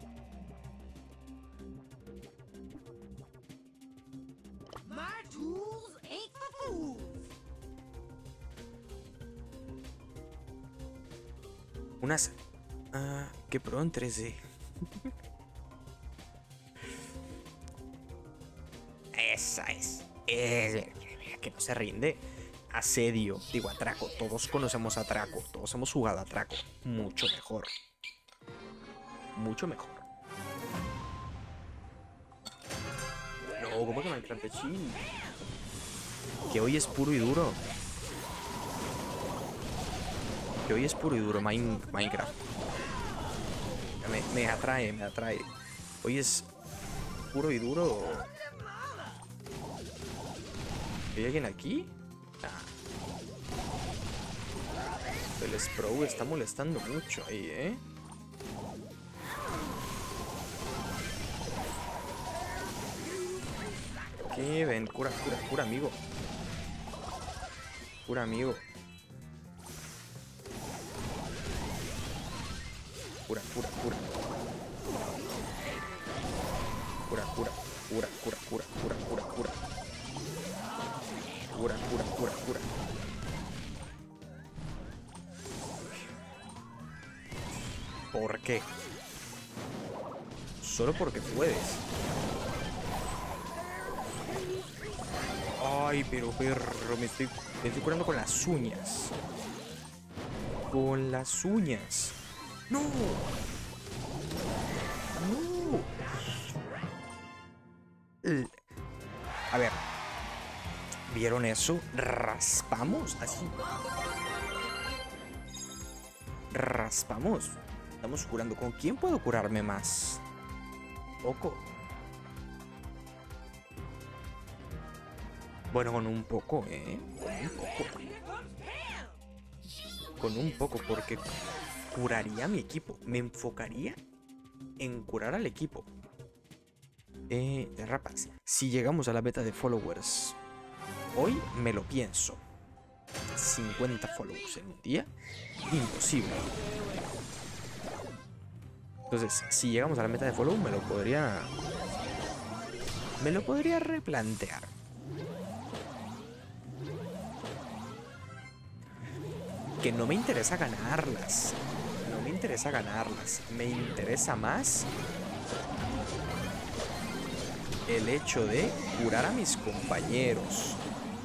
Unas... Ah, que pro en tres D. Esa es. es mira, que no se rinde. Asedio. Digo, atraco. Todos conocemos atraco. Todos hemos jugado atraco. Mucho mejor. Mucho mejor. No, ¿cómo que Minecraft es chill? Que hoy es puro y duro. Que hoy es puro y duro Mine, Minecraft. Me, me atrae, me atrae. Hoy es puro y duro. ¿Hay alguien aquí? Ah. El Sprout está molestando mucho ahí, ¿eh? ¿Qué ven? Cura, cura, cura, amigo. Cura, amigo. Cura, cura, cura. Cura, cura, cura, cura, cura, cura, cura, cura. Cura, cura, cura, cura. ¿Por qué? Solo porque puedes. Ay, pero perro, me estoy, me estoy curando con las uñas. Con las uñas. ¡No! ¡No! El... A ver. ¿Vieron eso? Raspamos así. Raspamos. Estamos curando. ¿Con quién puedo curarme más? Poco. Bueno, con un poco, ¿eh? Con un poco. Con un poco, porque curaría a mi equipo. Me enfocaría en curar al equipo. Eh, rapas. Si llegamos a la beta de followers hoy, me lo pienso. cincuenta followers en un día. Imposible. Entonces, si llegamos a la meta de follow, me lo podría... Me lo podría replantear. Que no me interesa ganarlas. No me interesa ganarlas. Me interesa más el hecho de curar a mis compañeros.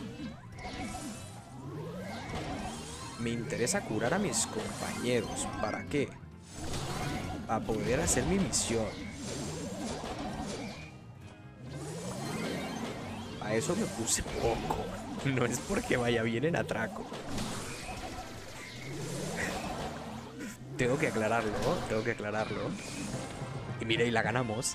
Me interesa curar a mis compañeros. ¿Para qué? Para poder hacer mi misión. A eso me puse poco. No es porque vaya bien en atraco. Tengo que aclararlo, tengo que aclararlo. Y mira, y la ganamos.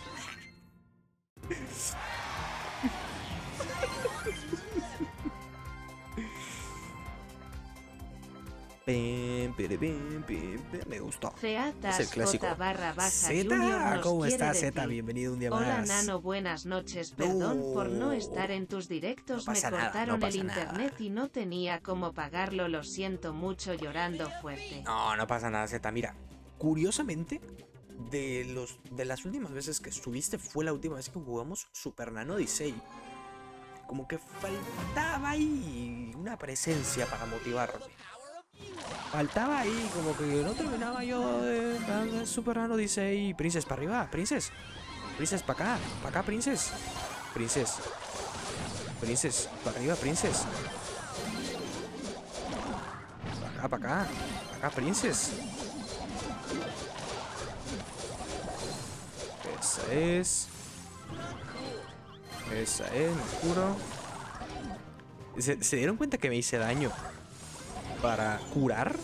Pim, piri, pim, pim, pim. Me gustó. Featas Es el clásico. J barra baja Zeta, Junior nos ¿cómo quiere estás, decir, Zeta? Bienvenido un día Hola más. Nano, buenas noches. Perdón por no estar en tus directos. No Me pasa nada, cortaron no el pasa nada. internet y no tenía cómo pagarlo. Lo siento mucho, llorando fuerte. No, no pasa nada, Zeta. Mira, curiosamente, de, los, de las últimas veces que estuviste, fue la última vez que jugamos Super Nano Odyssey. Como que faltaba ahí una presencia para motivarme. Faltaba ahí, como que no terminaba yo de, de Super Nano Odyssey. Princess, para arriba, Princess. Princess, para acá, para acá, Princess. Princess. Princess, para arriba, Princess. Para acá, para acá. Para acá, Princess. Esa es. Esa es, me juro. ¿Se, ¿Se dieron cuenta que me hice daño para curar?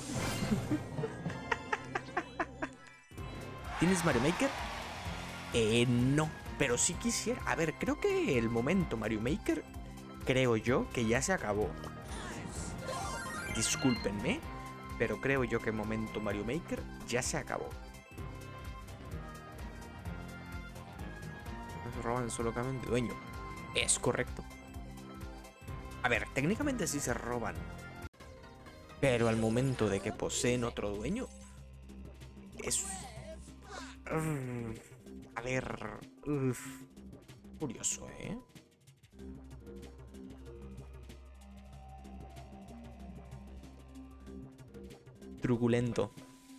¿Tienes Mario Maker? Eh, no. Pero sí quisiera. A ver, creo que el momento Mario Maker, creo yo que ya se acabó. Discúlpenme, pero creo yo que el momento Mario Maker ya se acabó. Nos roban solamente dueño. Es correcto. A ver, técnicamente sí se roban. Pero al momento de que poseen otro dueño, es... Uh, a ver... Uh, curioso, ¿eh? Truculento.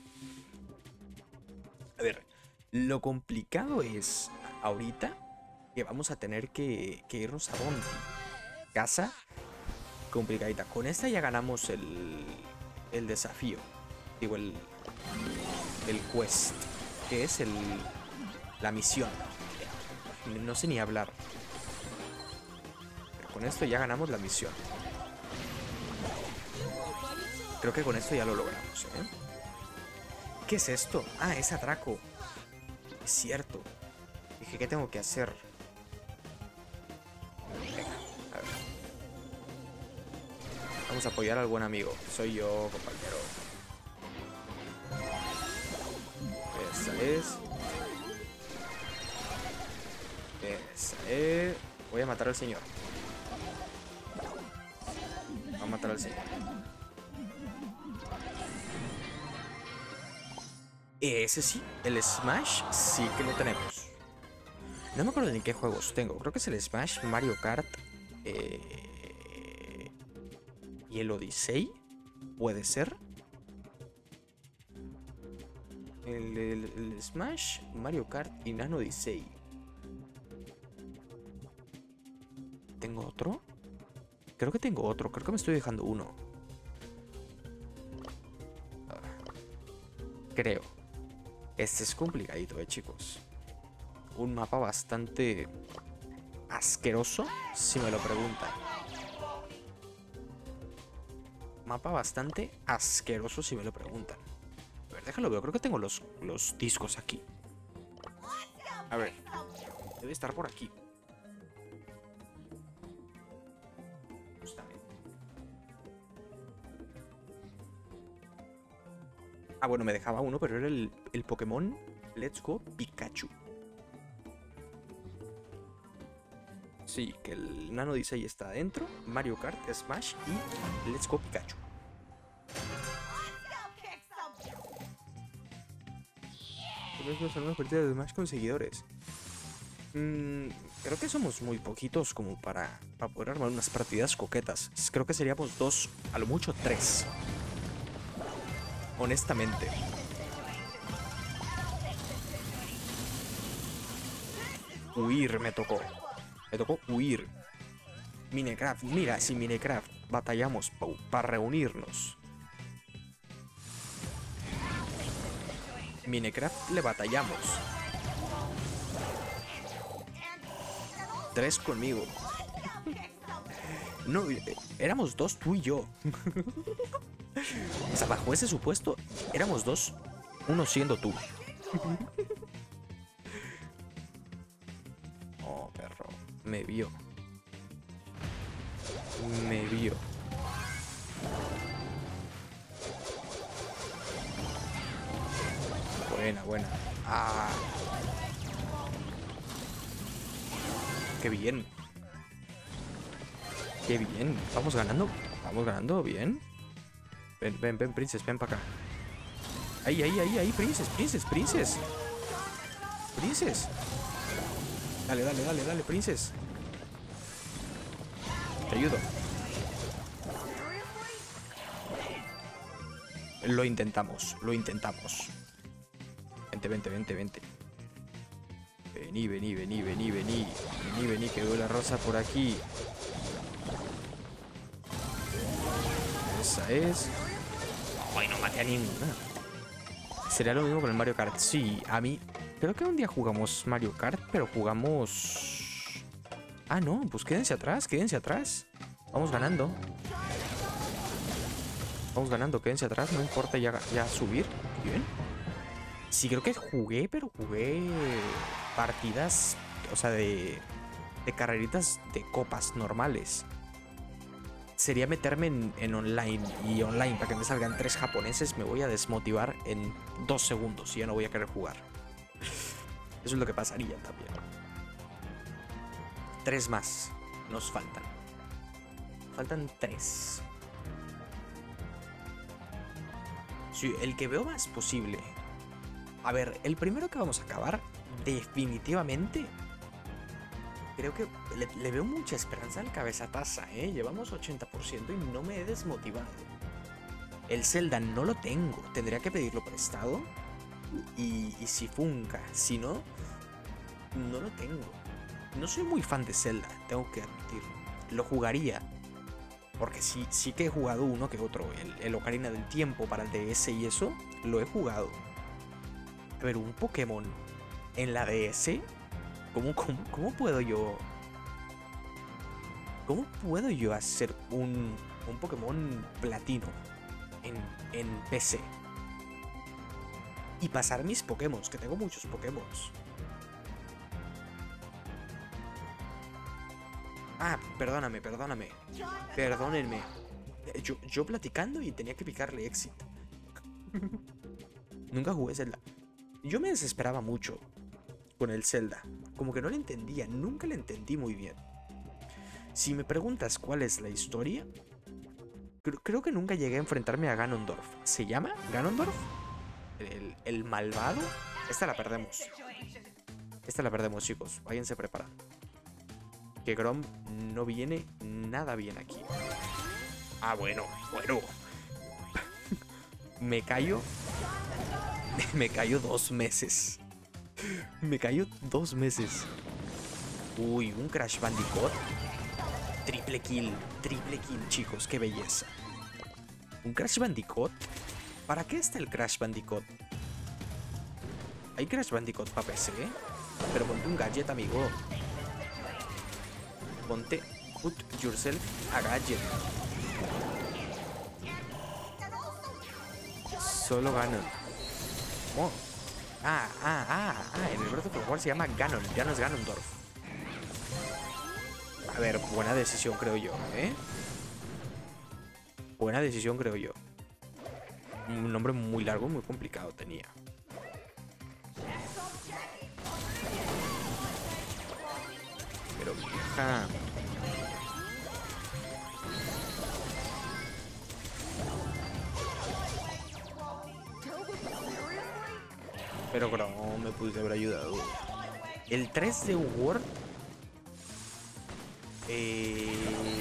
A ver, lo complicado es ahorita que vamos a tener que, que irnos a dónde. Casa complicadita. Con esta ya ganamos el, el desafío. Digo, el, el quest. Que es el, la misión. No sé ni hablar. Pero con esto ya ganamos la misión. Creo que con esto ya lo logramos, ¿eh? ¿Qué es esto? Ah, es atraco. Es cierto. Dije, ¿qué tengo que hacer? Venga, a ver. Vamos a apoyar al buen amigo. Soy yo, compañero. Esa es. Esa es. Voy a matar al señor. Voy a matar al señor. Ese sí, el Smash sí que lo tenemos. No me acuerdo ni qué juegos tengo. Creo que es el Smash, Mario Kart eh, y el Odyssey. Puede ser. El, el, el Smash, Mario Kart y Nano Odyssey. ¿Tengo otro? Creo que tengo otro. Creo que me estoy dejando uno. Creo. Este es complicadito, eh, chicos. Un mapa bastante asqueroso, si me lo preguntan. Mapa bastante asqueroso, si me lo preguntan. A ver, déjalo ver. Creo que tengo los, los discos aquí. A ver. Debe estar por aquí. Justamente. Ah, bueno, me dejaba uno, pero era el, el Pokémon Let's Go Pikachu. Sí, que el Nano Odyssey está adentro, Mario Kart, Smash y Let's Go Pikachu. Tenemos una partida de Smash con seguidores. Mm, creo que somos muy poquitos como para, para poder armar unas partidas coquetas. Creo que seríamos dos, a lo mucho tres. Honestamente. Huir me tocó. Me tocó huir. Minecraft. Mira, si Minecraft batallamos Pau, para reunirnos. Minecraft le batallamos. Tres conmigo. No, éramos dos, tú y yo. O sea, bajo ese supuesto, éramos dos, uno siendo tú. Oh, perro. Me vio. Me vio. Buena, buena. Ah. Qué bien. Qué bien. Vamos ganando. Vamos ganando. Bien. Ven, ven, ven, Princess. Ven para acá. Ahí, ahí, ahí, ahí. Princess, Princess, Princess. Princess. Dale, dale, dale, dale, Princess. Te ayudo. Lo intentamos, lo intentamos. Vente, vente, vente, vente. Vení, vení, vení, vení, vení. Vení, vení, que veo la rosa por aquí. Esa es. Ay, no maté a ninguna. Sería lo mismo con el Mario Kart. Sí, a mí... Creo que un día jugamos Mario Kart, pero jugamos... Ah, no, pues quédense atrás, quédense atrás. Vamos ganando. Vamos ganando, quédense atrás, no importa ya, ya subir. Bien. Sí, creo que jugué, pero jugué partidas, o sea, de, de carreritas de copas normales. Sería meterme en, en online y online para que me salgan tres japoneses. Me voy a desmotivar en dos segundos y ya no voy a querer jugar. Eso es lo que pasaría también. Tres más nos faltan. Faltan tres. Sí, el que veo más posible. A ver, el primero que vamos a acabar, definitivamente, creo que le, le veo mucha esperanza al cabezataza, ¿eh? Llevamos ochenta por ciento y no me he desmotivado. El Zelda no lo tengo, tendría que pedirlo prestado. Y, y si funca, si no, no lo tengo. No soy muy fan de Zelda, tengo que admitirlo. Lo jugaría, porque sí, sí que he jugado uno que otro. El, el Ocarina del Tiempo para el D S y eso, lo he jugado. Pero un Pokémon en la D S, ¿cómo, cómo, cómo puedo yo... ¿Cómo puedo yo hacer un, un Pokémon platino en, en P C? Y pasar mis Pokémon, que tengo muchos Pokémon. Ah, perdóname, perdóname. Perdónenme. Yo, yo platicando y tenía que picarle exit. Nunca jugué Zelda. Yo me desesperaba mucho con el Zelda. Como que no le entendía, nunca le entendí muy bien. Si me preguntas cuál es la historia, creo, creo que nunca llegué a enfrentarme a Ganondorf. ¿Se llama Ganondorf? El, el malvado. Esta la perdemos. Esta la perdemos, chicos. Váyanse preparando. Que Grom no viene nada bien aquí. Ah, bueno, bueno. Me callo. Me callo dos meses. Me callo dos meses. Uy, un Crash Bandicoot. Triple kill, triple kill, chicos, qué belleza. ¿Un Crash Bandicoot? ¿Para qué está el Crash Bandicoot? Hay Crash Bandicoot para P C, ¿eh? Pero ponte un gadget, amigo. Ponte, put yourself a gadget. Solo Ganon. Oh. Ah, ah, ah, ah, en el Breath of the Wild se llama Ganon, ya no es Ganondorf. A ver, buena decisión creo yo, ¿eh? Buena decisión creo yo. Un nombre muy largo, muy complicado tenía. Pero vieja... Pero bro, me pude haber ayudado. El tres D World... Eh...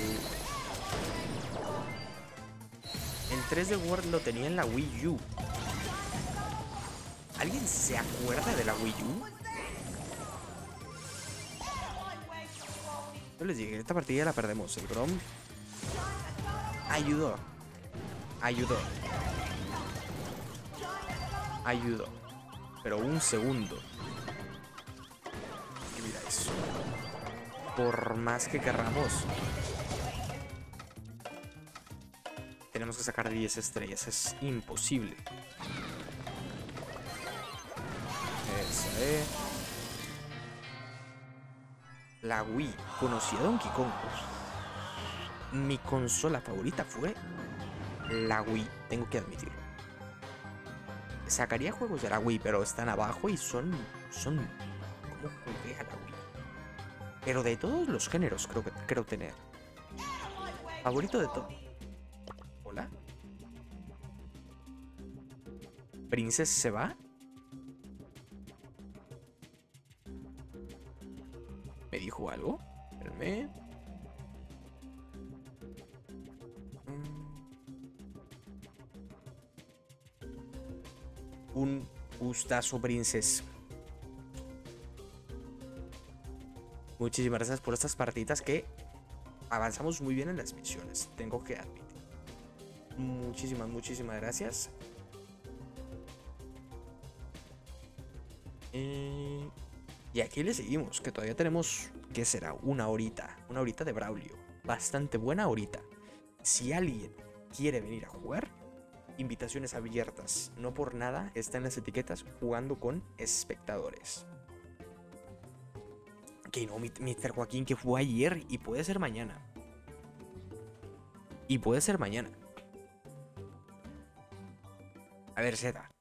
El tres D World lo tenía en la Wii U. ¿Alguien se acuerda de la Wii U? Yo les dije, esta partida la perdemos. El Grom ayudó. Ayudó. Ayudó. Pero un segundo. Y mira eso. Por más que querramos, tenemos que sacar diez estrellas. Es imposible. Esa es. La Wii. Conocí a Donkey Kong. Mi consola favorita fue la Wii. Tengo que admitirlo. sacaría juegos de la Wii, pero están abajo y son... Son... ¿Cómo jugué a la Wii? Pero de todos los géneros creo que creo tener. Favorito de todo. ¿Hola? ¿Princess se va? ¿Me dijo algo? Espérame. Un gustazo, Princess. Muchísimas gracias por estas partidas que avanzamos muy bien en las misiones, tengo que admitir. Muchísimas, muchísimas gracias. Eh, y aquí le seguimos, que todavía tenemos, ¿qué será? Una horita, una horita de Braulio. Bastante buena horita. Si alguien quiere venir a jugar, invitaciones abiertas. No por nada está en las etiquetas jugando con espectadores. Que no, mister Joaquín, que fue ayer y puede ser mañana. Y puede ser mañana. A ver, Zeta.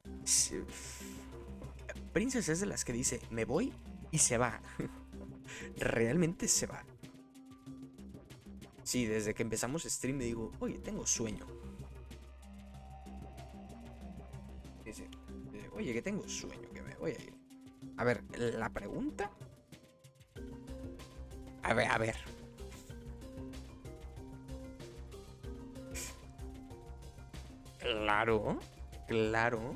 Princess es de las que dice, me voy y se va. Realmente se va. Sí, desde que empezamos stream me digo, oye, tengo sueño. Dice, oye, que tengo sueño, que me voy a ir. A ver, la pregunta... A ver, a ver. Claro, claro.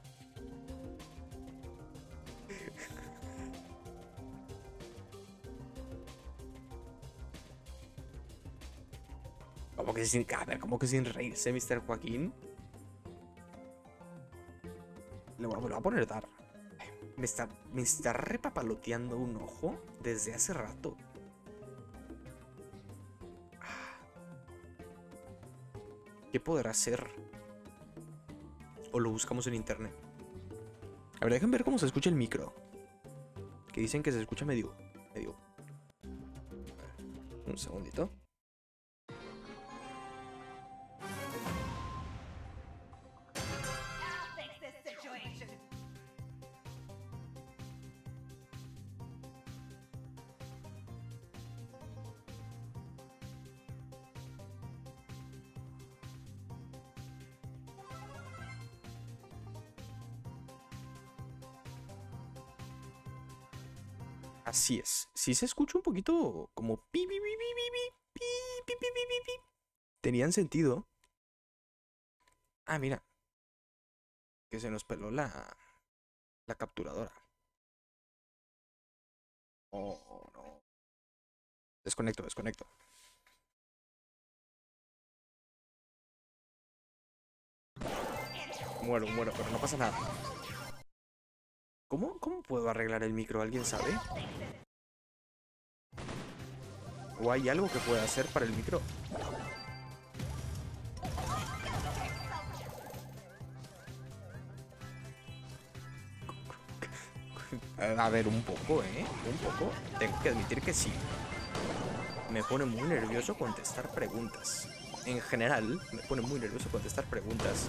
¿Cómo que sin... A ver, ¿cómo que sin reírse, mister Joaquín? Le voy, a, le voy a poner dar. Me está, me está repapaloteando un ojo desde hace rato. ¿Qué podrá ser? O lo buscamos en internet. A ver, dejen ver cómo se escucha el micro. Que dicen que se escucha medio... medio... Un segundito. Así es. Si se escucha un poquito como pi, pi, pi, pi, pi, pi, pi, pi, pi, pi, pi. Tenían sentido. Ah, mira. Que se nos peló la la capturadora. Oh, no. Desconecto, desconecto. Muero, muero, pero no pasa nada. ¿Cómo, ¿Cómo puedo arreglar el micro? ¿Alguien sabe? ¿O hay algo que pueda hacer para el micro? A ver, un poco, ¿eh? Un poco. Tengo que admitir que sí. Me pone muy nervioso contestar preguntas. En general, me pone muy nervioso contestar preguntas.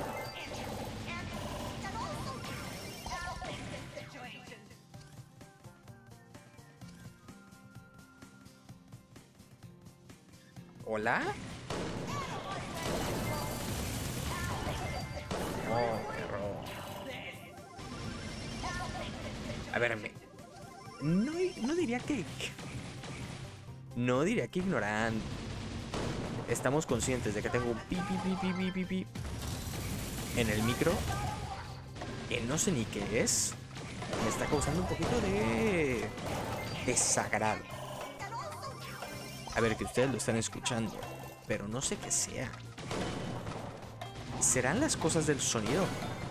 ¿Hola? Oh, perro. A ver, me... no, no diría que... No diría que ignorante. Estamos conscientes de que tengo un pi, pi, pi, pi, pi, pi, pi en el micro. Que no sé ni qué es. Me está causando un poquito de... desagrado. A ver, que ustedes lo están escuchando, pero no sé qué sea. ¿Serán las cosas del sonido?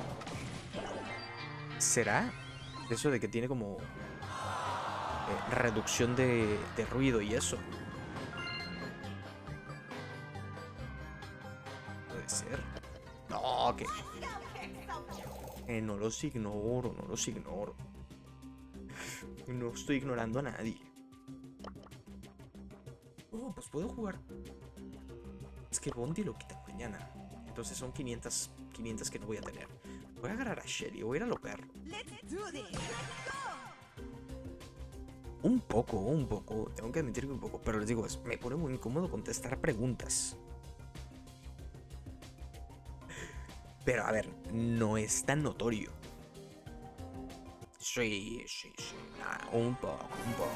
¿Será eso de que tiene como eh, reducción de, de ruido y eso? Puede ser. No, que... Eh, no los ignoro, no los ignoro. No estoy ignorando a nadie. Oh, pues puedo jugar. Es que Bondi lo quita mañana. Entonces son quinientas, quinientas que no voy a tener. Voy a agarrar a Shelly, voy a ir a lo perro. Un poco, un poco. Tengo que admitir que un poco. Pero les digo, es, me pone muy incómodo contestar preguntas. Pero a ver, no es tan notorio. Sí, sí, sí. Nah, un poco, un poco.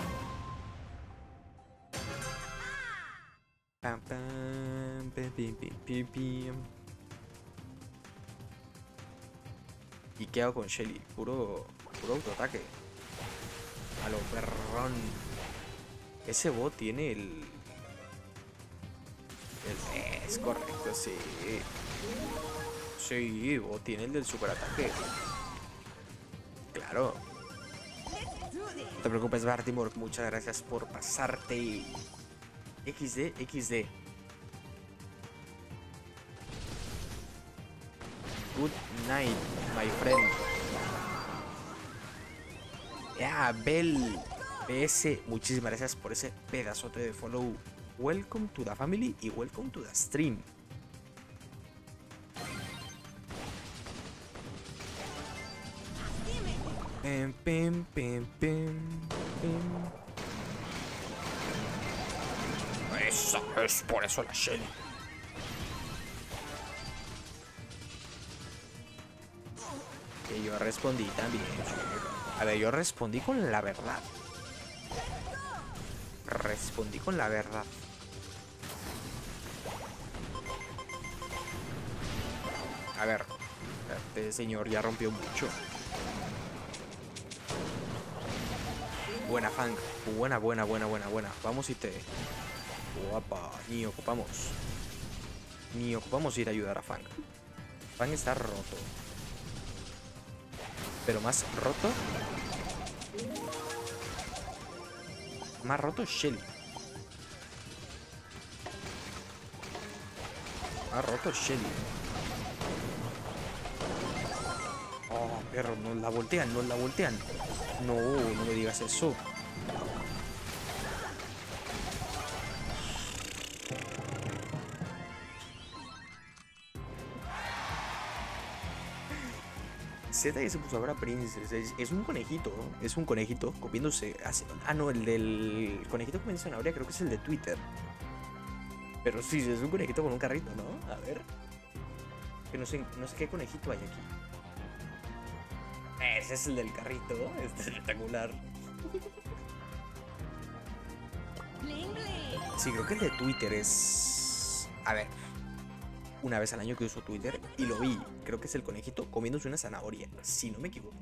Pam, pam, pim, pim, pim, pim, pim. ¿Y qué hago con Shelly? Puro, puro autoataque. A lo perrón. Ese bot tiene el... el... Es correcto, sí. Sí, bot tiene el del superataque. Claro. No te preocupes, Bartimore. Muchas gracias por pasarte. equis de, equis de. Good night, my friend. Ya, Bell P S, muchísimas gracias por ese pedazote de follow. Welcome to the family y welcome to the stream. Pim, pim, pim, pim, pim. Eso es por eso la Shelly. Que yo respondí también. A ver, yo respondí con la verdad. Respondí con la verdad. A ver, este señor ya rompió mucho. Buena, Fang. Buena, buena, buena, buena, buena. Vamos y te... Guapa. Ni ocupamos. Ni ocupamos ir a ayudar a Fang. Fang está roto. Pero más roto. Más roto Shelly. Más roto Shelly. Oh, perro, nos la voltean, nos la voltean. No, no me digas eso. Z ya se puso ahora Princess. Es, es un conejito, ¿no? Es un conejito comiéndose. Hace, ah, no, el del conejito comiendo zanahoria creo que es el de Twitter. Pero sí, es un conejito con un carrito, ¿no? A ver. Que no sé, no sé qué conejito hay aquí. Ese es el del carrito. Este es espectacular. Sí, creo que el de Twitter es... A ver. Una vez al año que uso Twitter y lo vi. Creo que es el conejito comiéndose una zanahoria, si no me equivoco.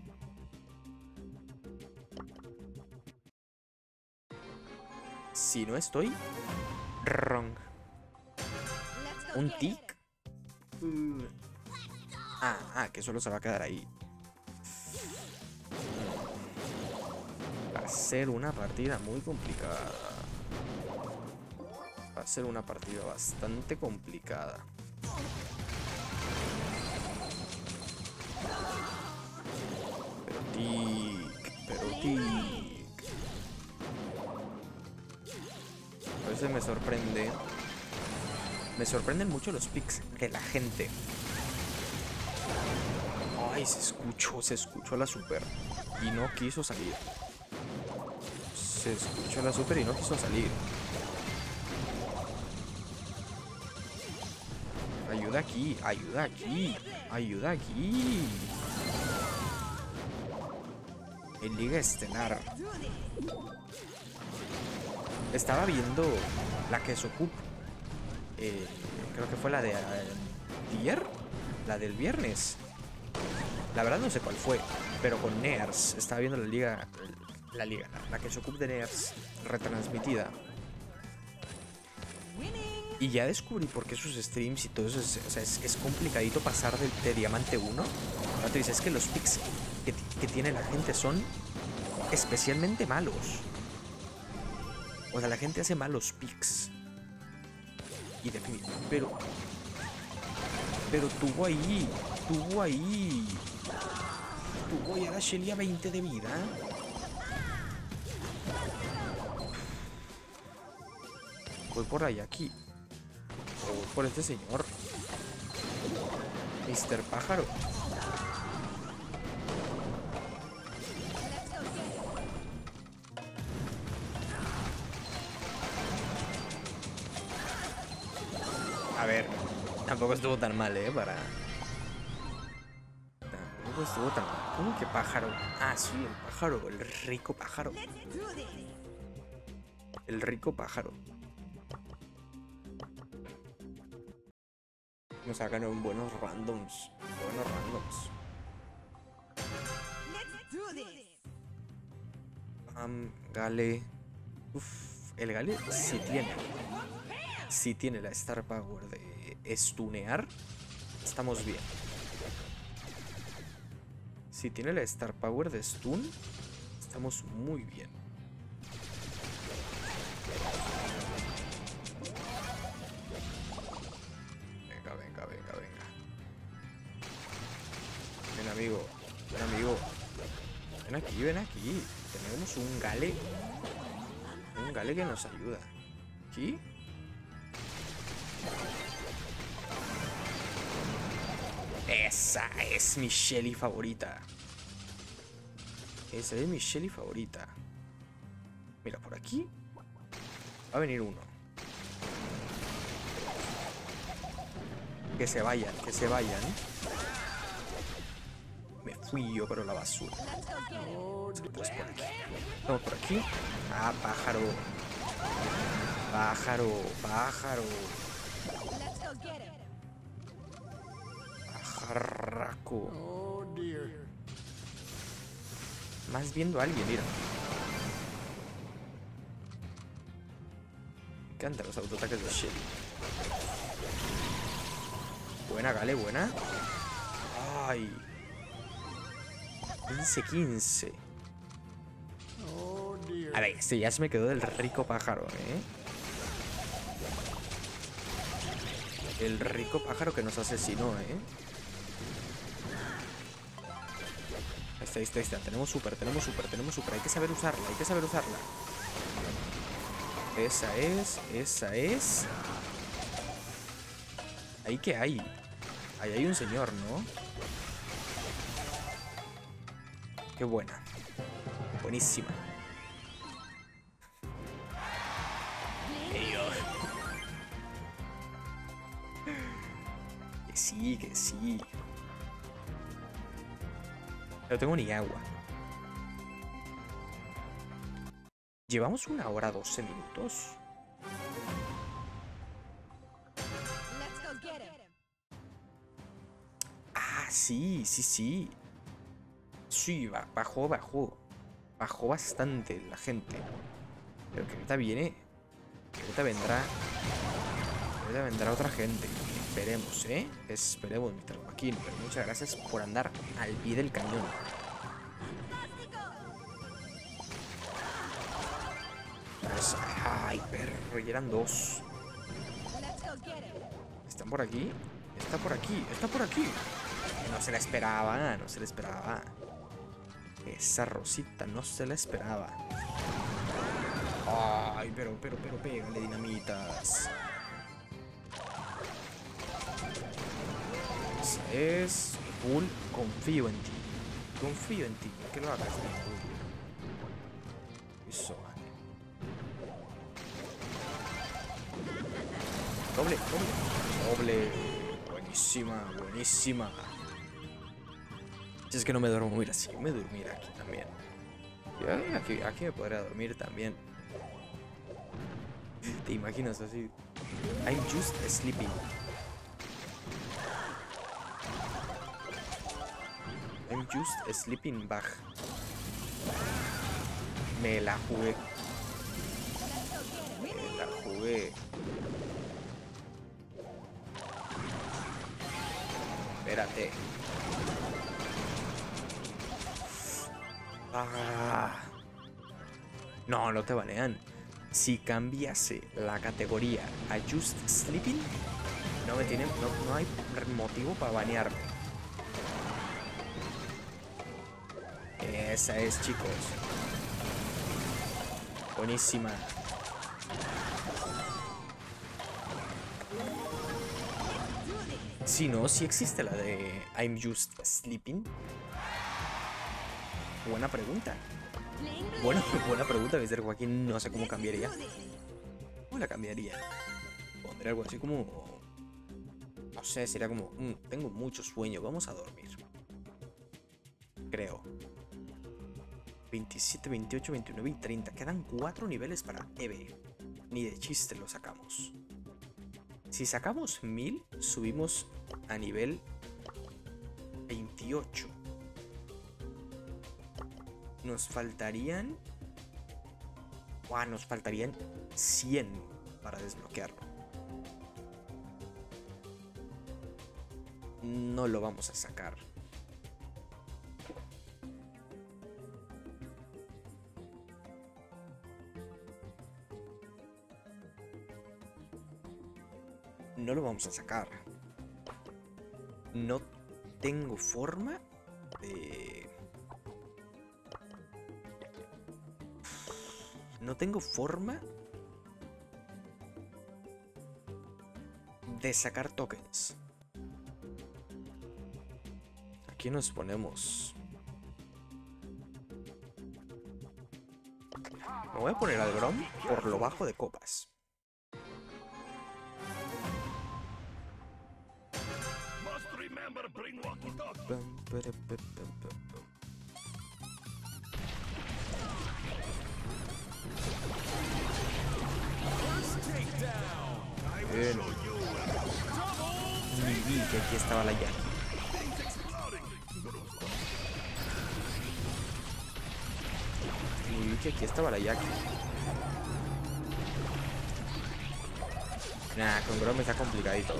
Si no estoy wrong. ¿Un tic? Uh. Ah, ah, que solo se va a quedar ahí. Va a ser una partida muy complicada. Va a ser una partida bastante complicada. Pero tic, pero tic. A veces me sorprende. Me sorprenden mucho los picks de la gente. Ay, se escuchó, se escuchó la super y no quiso salir. Se escuchó la super y no quiso salir. Ayuda aquí, ayuda aquí, ayuda aquí. En Liga Estelar. Estaba viendo la Queso Cup. Eh, creo que fue la de ayer, la del viernes. La verdad no sé cuál fue, pero con Nears. Estaba viendo la liga, la liga, la Queso Cup de Nears retransmitida. Y ya descubrí por qué sus streams y todo eso es, o sea, es, es complicadito pasar de, de Diamante uno. Ahora te dices, es que los picks que, que tiene la gente son especialmente malos. O sea, la gente hace malos picks. Y definitivamente, pero... Pero tuvo ahí, tuvo ahí... Tuvo ya la Shelly a veinte de vida. Voy por ahí aquí. O voy por este señor. mister Pájaro. A ver, tampoco estuvo tan mal, ¿eh? Para... Tampoco estuvo tan mal. ¿Cómo que pájaro? Ah, sí, el pájaro, el rico pájaro. El rico pájaro. Nos sacan buenos randoms. Buenos randoms. Um, Gale. Uf, el Gale sí tiene. Sí tiene la Star Power de stunear. Estamos bien. Si tiene la Star Power de stun, estamos muy bien. Venga, venga, venga, venga. Ven, amigo. Ven, amigo. Ven aquí, ven aquí. Tenemos un Gale. Un Gale que nos ayuda. ¿Aquí? Esa es mi Shelly favorita. Esa es mi Shelly favorita. Mira, por aquí va a venir uno. Que se vayan, que se vayan. Me fui yo, pero la basura. Estamos por aquí. Estamos por aquí. Ah, pájaro. Pájaro, pájaro. Pajarraco. Más viendo a alguien, mira. Me encantan los autoataques de Shelly. Buena, Gale, buena. Ay. quince quince. A ver, este ya se me quedó del rico pájaro, ¿eh? El rico pájaro que nos asesinó, ¿eh? Ahí está, ahí está, ahí está. Tenemos super, tenemos super, tenemos super. Hay que saber usarla, hay que saber usarla. Esa es, esa es. ¿Ahí qué hay? Ahí hay un señor, ¿no? Qué buena. Buenísima. Que sí, que sí. No tengo ni agua. Llevamos una hora doce minutos. Ah, sí, sí, sí. Sí, bajó, bajó. Bajó bastante la gente. Pero que ahorita viene. Que ahorita vendrá. Ahorita vendrá otra gente. Esperemos, ¿eh? Esperemos, mister Joaquín. Pero muchas gracias por andar al pie del cañón. Pues, ay, perro, y eran dos. ¿Están por aquí? Está por aquí, está por aquí. No se la esperaba, no se la esperaba. Esa Rosita no se la esperaba. Ay, pero, pero, pero, pégale, dinamitas. Esa es. Full, confío en ti. Confío en ti, que lo hagas bien. Eso, vale. Doble, doble. Doble. Buenísima, buenísima. Si es que no me duermo, mira, si me durmiera aquí también. Y aquí, aquí me podría dormir también. ¿Te imaginas así? I'm just sleeping. I'm just sleeping bag. Me la jugué. Me la jugué. Espérate. Ah. No, no te banean. Si cambiase la categoría a Just Sleeping, no me tienen, no, no hay motivo para banearme. Esa es, chicos. Buenísima. Si no, si existe la de I'm Just Sleeping. Buena pregunta. Bueno, buena pregunta, mister Joaquín. No sé cómo cambiaría. ¿Cómo la cambiaría? Pondré algo así como no sé, sería como, mm, tengo mucho sueño, vamos a dormir. Creo. veintisiete, veintiocho, veintinueve y treinta. Quedan cuatro niveles para Eve. Ni de chiste lo sacamos. Si sacamos mil, subimos a nivel veintiocho. Nos faltarían... Wow, nos faltarían cien para desbloquearlo. No lo vamos a sacar. No lo vamos a sacar. No tengo forma de... No tengo forma de sacar tokens. Aquí nos ponemos... Me voy a poner al Grom por lo bajo de copas. Bien. Ni vi que aquí estaba la llave. Ni vi que aquí estaba la Jackie. Nah, con Grom está complicadito.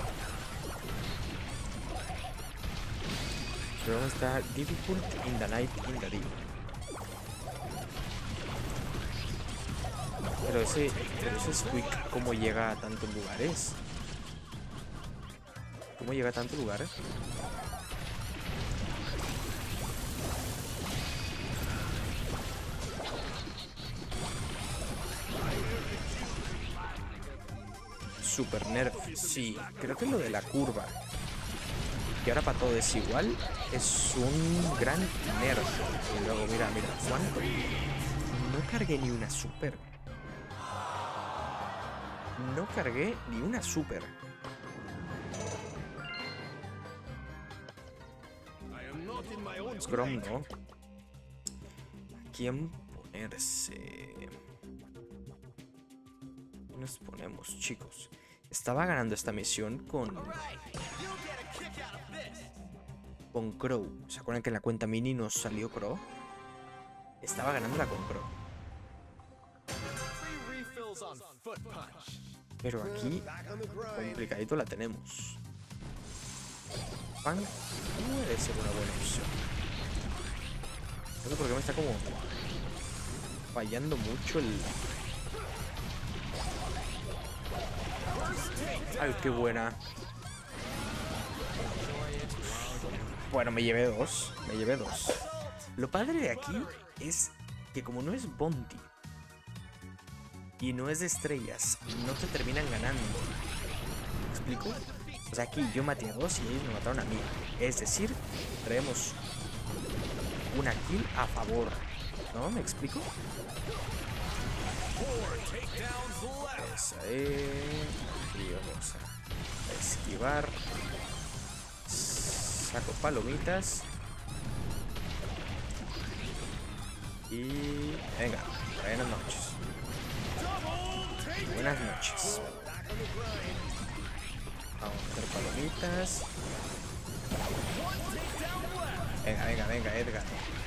Grom está difficult in the night in the day. Pero ese, pero ese Squeak, ¿cómo llega a tantos lugares? ¿Cómo llega a tantos lugares? Super nerf, sí, creo que lo de la curva. Y ahora para todo es igual, es un gran nerf. Y luego, mira, mira, ¿cuánto? No cargué ni una super. No cargué ni una super. Grom no. ¿A quién ponerse? Nos ponemos, chicos. Estaba ganando esta misión con... Con Crow. ¿Se acuerdan que en la cuenta mini nos salió Crow? Estaba ganándola con Crow. Pero aquí, complicadito la tenemos. Pan puede ser una buena opción. No sé por qué me está como fallando mucho el... Ay, qué buena. Bueno, me llevé dos. Me llevé dos. Lo padre de aquí es que como no es bounty y no es de estrellas, no te terminan ganando. ¿Me explico? O sea, aquí yo maté a dos y ellos me mataron a mí. Es decir, traemos una kill a favor. ¿No? ¿Me explico? Esa es... Y vamos a esquivar. Saco palomitas. Y... venga, buenas noches. Buenas noches. Vamos a hacer palomitas. Venga, venga, venga, Edgar.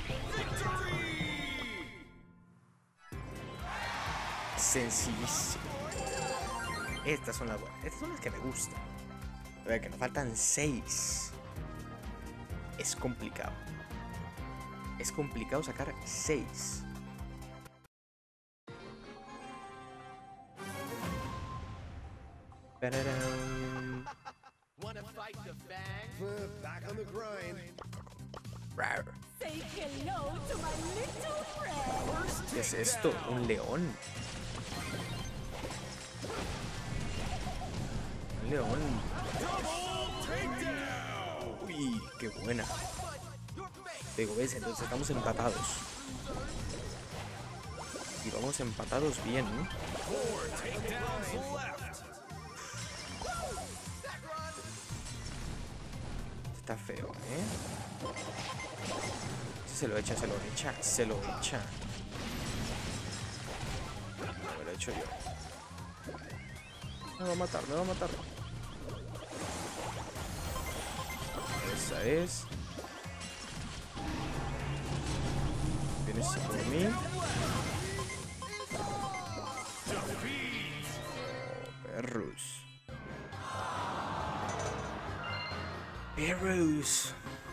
Sencillísimo. Estas son las buenas. Estas son las que me gustan. A ver, que nos faltan seis. Es complicado. Es complicado sacar seis. ¿Qué es esto? ¿Un león? Un león. Uy, qué buena. Digo, ves, entonces estamos empatados. Y vamos empatados bien, ¿no? está feo, ¿eh? Si se lo echa, se lo echa, se lo echa. Me lo he hecho yo. Me va a matar, me va a matar. Esa es. Vienes por mí. Oh, perros. Perros.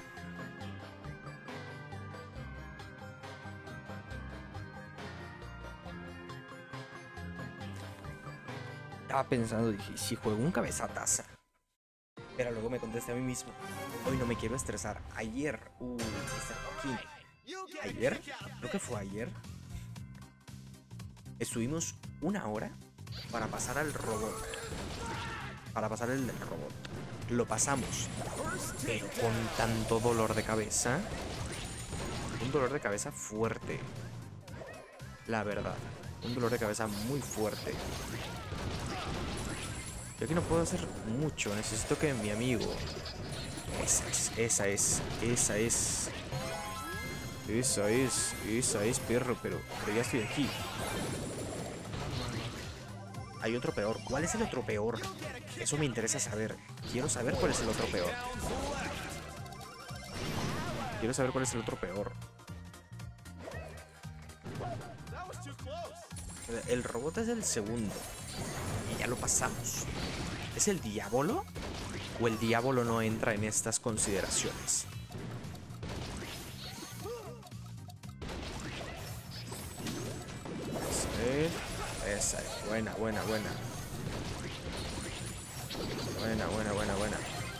Estaba pensando, dije, si juego un cabezataza. Pero luego me contesté a mí mismo. Hoy no me quiero estresar. Ayer, uh, mister Joaquín. Ayer, creo que fue ayer. Estuvimos una hora para pasar al robot. Para pasar el del robot. Lo pasamos. Pero con tanto dolor de cabeza. Un dolor de cabeza fuerte. La verdad. Un dolor de cabeza muy fuerte. Yo aquí no puedo hacer mucho. Necesito que mi amigo... Esa es, esa es, esa es... Esa es, esa es, perro, pero, pero ya estoy aquí. Hay otro peor. ¿Cuál es el otro peor? Eso me interesa saber. Quiero saber cuál es el otro peor. Quiero saber cuál es el otro peor. El robot es el segundo. Y ya lo pasamos. ¿Es el diablo? ¿O el diablo no entra en estas consideraciones? Esa es. Buena, buena, buena. Buena, buena, buena, buena.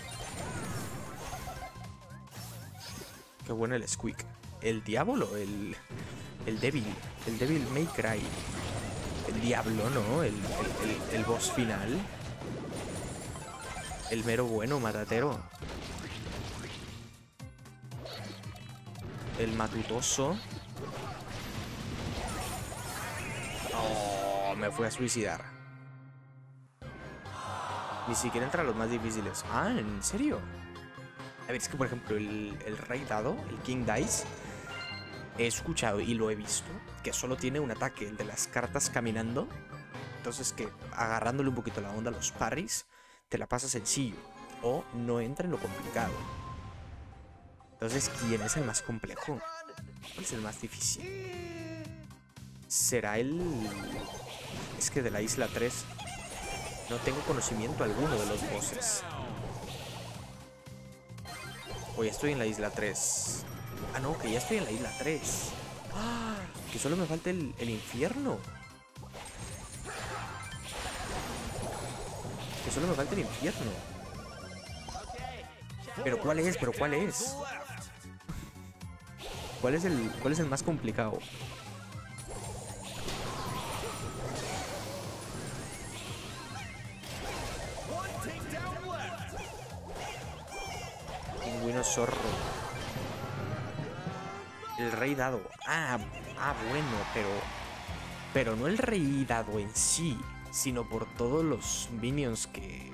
Qué bueno el squeak. El diablo, el... El débil. El Devil May Cry. El diablo, ¿no? El, el, el, el boss final. El mero bueno, matatero. El matutoso. Oh, me fui a suicidar. Ni siquiera entra a los más difíciles. Ah, ¿en serio? A ver, es que por ejemplo el, el Rey Dado, el King Dice, he escuchado y lo he visto que solo tiene un ataque, el de las cartas caminando. Entonces que agarrándole un poquito la onda a los parries, te la pasa sencillo. O no entra en lo complicado. Entonces, ¿quién es el más complejo? ¿Cuál es el más difícil? ¿Será el...? Es que de la isla tres no tengo conocimiento alguno de los bosses. O ya estoy en la isla tres. Ah, no, que ya estoy en la isla tres. ¡Ah! Que solo me falta el, el infierno. Que solo me falta el infierno. Pero ¿cuál es? ¿Pero cuál es? ¿Cuál es el, cuál es el más complicado? Pingüino zorro. El Rey Dado. Ah, ah, bueno, pero... Pero no el Rey Dado en sí, sino por todos los minions que...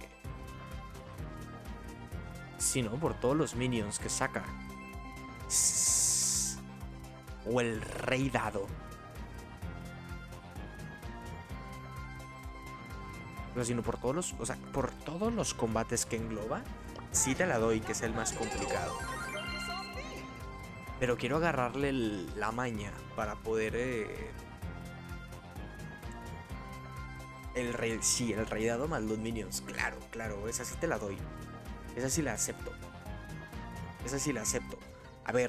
Sino por todos los minions que saca. O el Rey Dado. Pero sino por todos los... O sea, por todos los combates que engloba, sí te la doy que es el más complicado. Pero quiero agarrarle el, la maña para poder... Eh, el rey... Sí, el Rey Dado más los minions. Claro, claro, esa sí te la doy. Esa sí la acepto. Esa sí la acepto. A ver.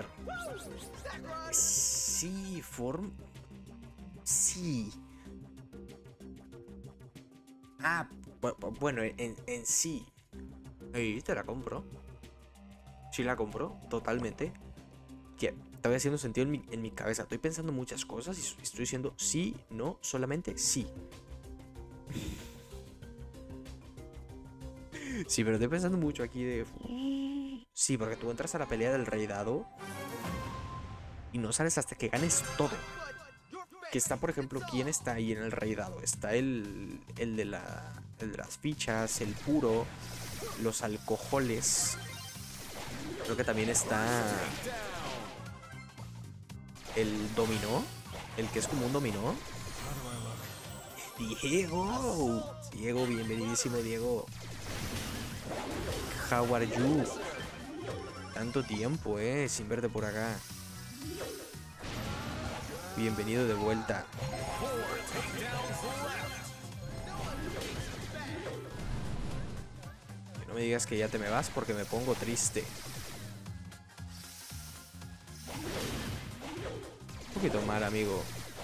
Sí, form... Sí. Ah, bueno, en, en sí. Sí, te la compro. Sí la compro, totalmente. Que estoy haciendo sentido en mi, en mi cabeza. Estoy pensando muchas cosas y estoy diciendo sí, no, solamente sí. Sí, pero estoy pensando mucho aquí de... Sí, porque tú entras a la pelea del Rey Dado y no sales hasta que ganes todo. Que está, por ejemplo, ¿quién está ahí en el Rey Dado? Está el, el, de, la, el de las fichas, el puro, los alcoholes, Creo que también está el dominó, el que es como un dominó. Diego, Diego, bienvenidísimo Diego. How are you? Tanto tiempo, eh, sin verte por acá. Bienvenido de vuelta. Que no me digas que ya te me vas porque me pongo triste. Un poquito mal, amigo.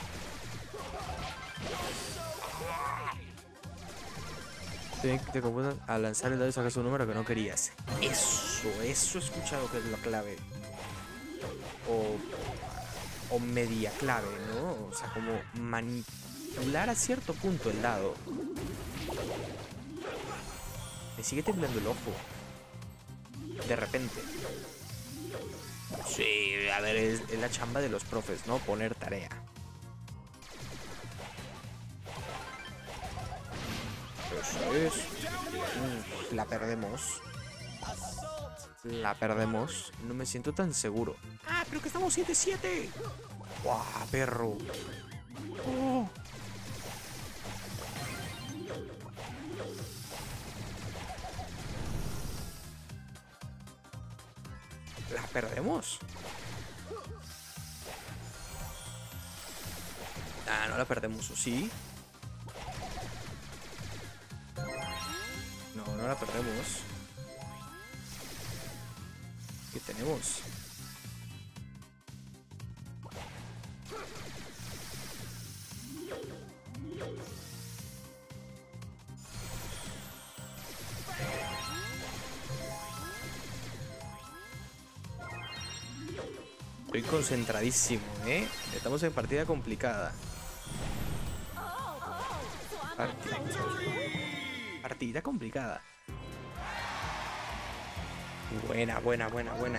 Te, te confundas al lanzar el dado y sacas un número que no querías. Eso, eso he escuchado que es la clave. O, o media clave, ¿no? O sea, como manipular a cierto punto el dado. Me sigue temblando el ojo. De repente. Sí, a ver, es, es la chamba de los profes, ¿no? Poner tarea. Eso es. Mm, la perdemos. La perdemos. No me siento tan seguro. Ah, pero que estamos siete siete. ¡Guau, perro! Oh. ¿La perdemos? Ah, no la perdemos, ¿o sí? No, no la perdemos. ¿Qué tenemos? Estoy concentradísimo, ¿eh? Estamos en partida complicada. Partida, partida complicada. Buena, buena, buena, buena.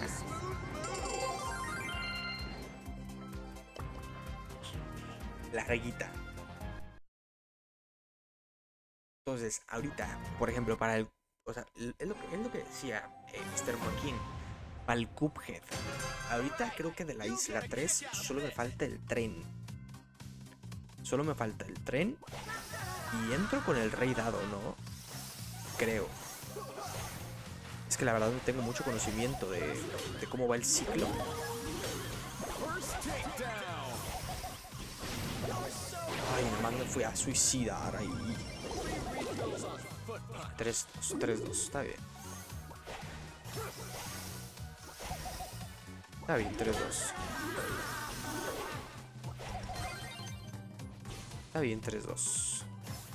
Larguita. Entonces, ahorita, por ejemplo, para el... O sea, es lo que, es lo que decía eh, mister Joaquín. Para el Cuphead. Ahorita creo que de la isla tres solo me falta el tren. Solo me falta el tren. Y entro con el rey dado, ¿no? Creo. Es que la verdad no tengo mucho conocimiento de, de cómo va el ciclo. Ay, nomás me fui a suicidar ahí. tres dos, tres dos, está bien. Está bien, tres dos. Está bien, tres dos.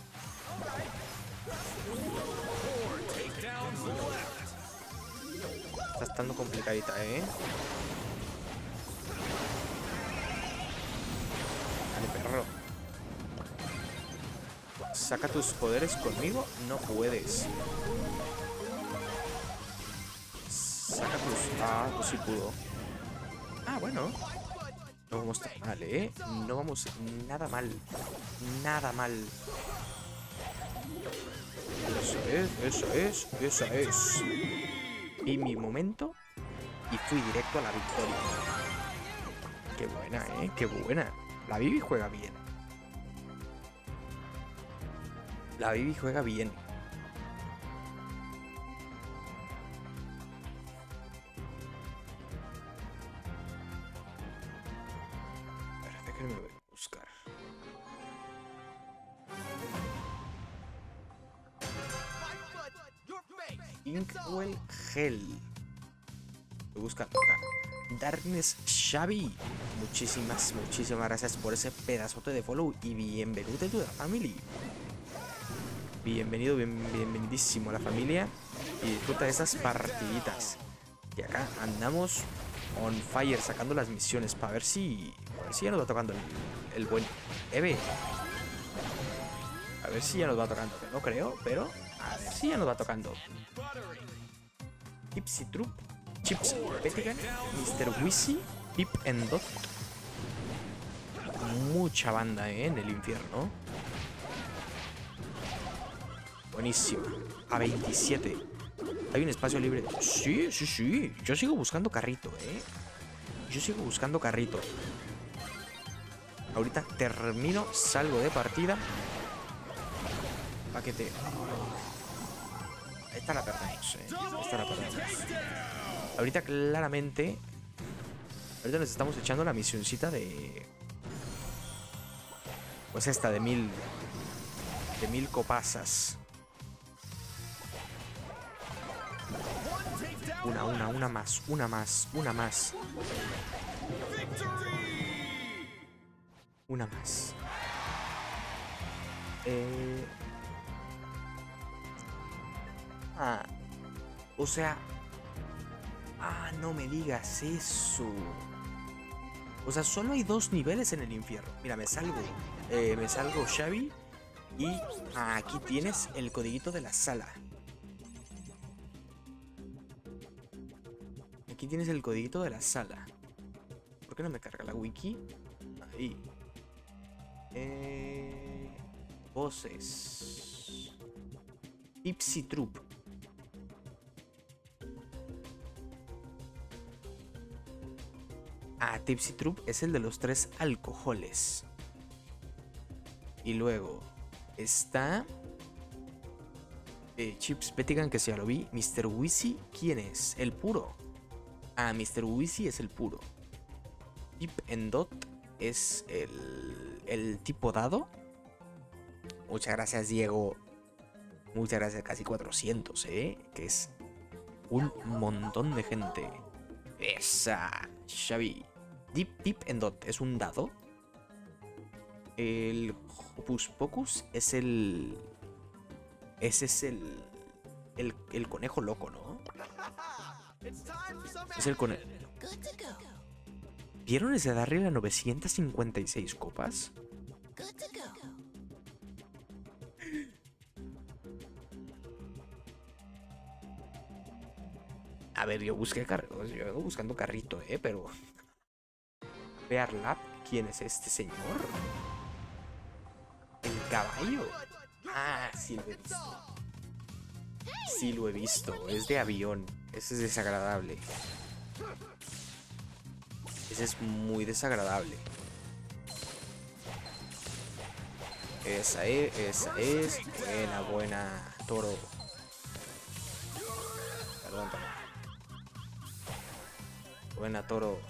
Está estando complicadita, ¿eh? Dale, perro. Saca tus poderes conmigo. No puedes. Saca tus... Ah, pues sí pudo. Ah, bueno. No vamos tan mal, ¿eh? No vamos nada mal. Nada mal. Eso es, eso es, eso es. Y mi momento. Y fui directo a la victoria. Qué buena, ¿eh? Qué buena. La Vivi juega bien. La Vivi juega bien. Espérate que me voy a buscar. Inkwell Hell. Voy a buscar acá. Darkness Xavi. Muchísimas, muchísimas gracias por ese pedazote de follow. Y bienvenido a tu family. Bienvenido, bien, bienvenidísimo a la familia. Y disfruta de esas partiditas. Y acá andamos on fire sacando las misiones para ver si, a ver si ya nos va tocando el, el buen Eve. A ver si ya nos va tocando. No creo, pero a ver si ya nos va tocando. Tipsy Troop, Chips Petigan, mister Wizzy, Pip and Dot. Mucha banda, ¿eh? En el infierno. Buenísimo. A veintisiete. Hay un espacio libre. Sí, sí, sí. Yo sigo buscando carrito, ¿eh? Yo sigo buscando carrito. Ahorita termino, salgo de partida. Paquete. Esta la perdemos, ¿eh? Esta la perdemos. Ahorita claramente... Ahorita nos estamos echando la misioncita de... Pues esta de mil... De mil copasas. Una, una, una más, una más, una más. Una más. Eh... Ah, o sea... Ah, no me digas eso. O sea, solo hay dos niveles en el infierno. Mira, me salgo. Eh, me salgo Xavi. Y ah, aquí tienes el codiguito de la sala. Aquí tienes el codiguito de la sala. ¿Por qué no me carga la wiki? Ahí. Eh... Voces. Tipsy Troop. Ah, Tipsy Troop es el de los tres alcoholes. Y luego está eh, Chips Pettigan, que si ya lo vi. mister Wheezy, ¿quién es? El puro. Ah, mister Wheezy es el puro. Chip and Dot es el, el tipo dado. Muchas gracias, Diego. Muchas gracias, casi cuatrocientos, ¿eh? Que es un montón de gente. Esa, Xavi. Deep, Deep and Dot es un dado. El Hocus Pocus es el... Ese es el... El, el conejo loco, ¿no? Es el conejo. ¿Vieron ese de arriba novecientas cincuenta y seis copas? A ver, yo busqué carrito, yo vengo buscando carrito, eh, pero... Bear Lab, ¿quién es este señor? El caballo. Ah, sí lo he visto. Sí lo he visto, es de avión. Ese es desagradable. Ese es muy desagradable. Esa es, esa es. Buena, buena, toro. Perdón, perdón. Buena, toro.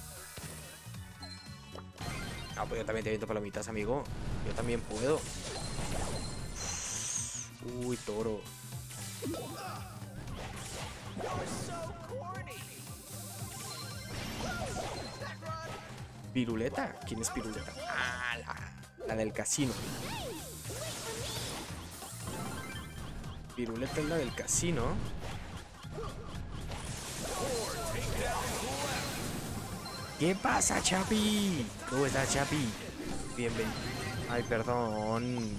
Ah, pues yo también te aviento palomitas, amigo. Yo también puedo. Uy, toro. ¿Piruleta? ¿Quién es Piruleta? Ah, la, la del casino. Piruleta es la del casino. ¿Qué pasa, Chapi? ¿Cómo está, Chapi? Bienvenido. Ay, perdón.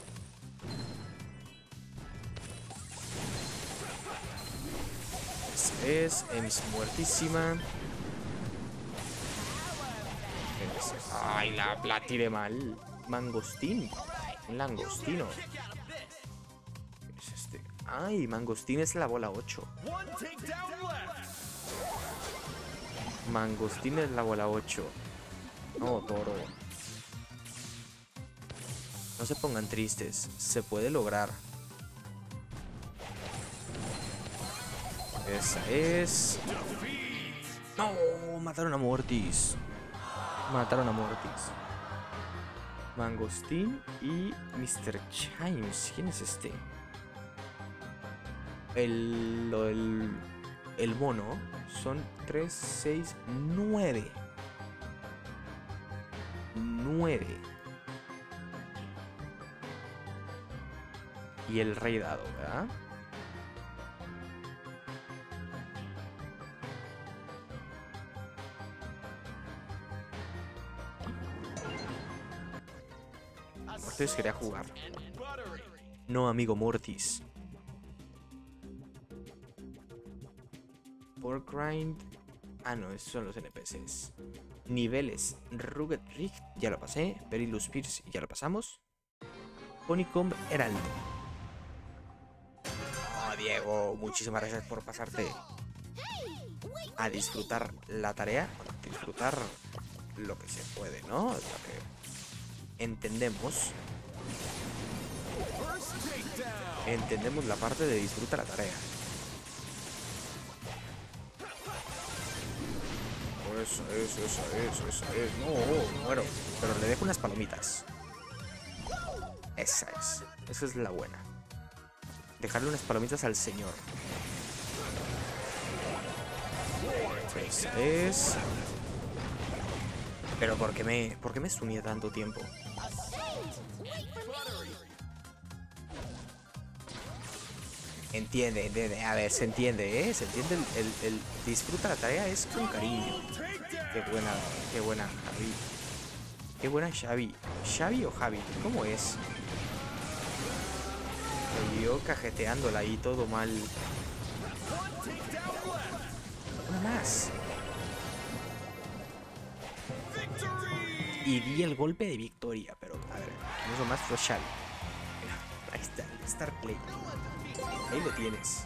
Es, es muertísima. Es, ay, la, la tiré mal. Mangostín. Un langostino. ¿Qué es este? Ay, mangostín es la bola ocho. Mangostín es la bola ocho. No, toro. No se pongan tristes. Se puede lograr. Esa es. No, mataron a Mortis. Mataron a Mortis. Mangostín y mister Chimes. ¿Quién es este? El, el, el mono. Son tres, seis, nueve. nueve. Y el rey dado, ¿verdad? Mortis quería jugar. No, amigo Mortis. Porkrind. Ah, no, esos son los N P Cs. Niveles. Rugged Rift, ya lo pasé. Perilous Pierce, ya lo pasamos. Honeycomb Heraldo. Oh, Diego, muchísimas gracias por pasarte a disfrutar la tarea. Disfrutar lo que se puede, ¿no? Lo que entendemos. Entendemos la parte de disfrutar la tarea. Eso, eso, eso, eso, eso, eso. No, bueno, pero le dejo unas palomitas. Esa es. Esa es la buena. Dejarle unas palomitas al señor. Esa es. Pero ¿por qué me, por qué me sumía tanto tiempo? Entiende, entiende, a ver, se entiende, ¿eh? Se entiende, el, el, el disfruta la tarea es con cariño. Qué buena, qué buena Javi. Qué buena Xavi. ¿Xavi o Javi? ¿Cómo es? Y yo cajeteándola ahí todo mal. Una más. Y di el golpe de victoria, pero a ver, eso más fue Xavi. Ahí está, el Star Play. Ahí lo tienes.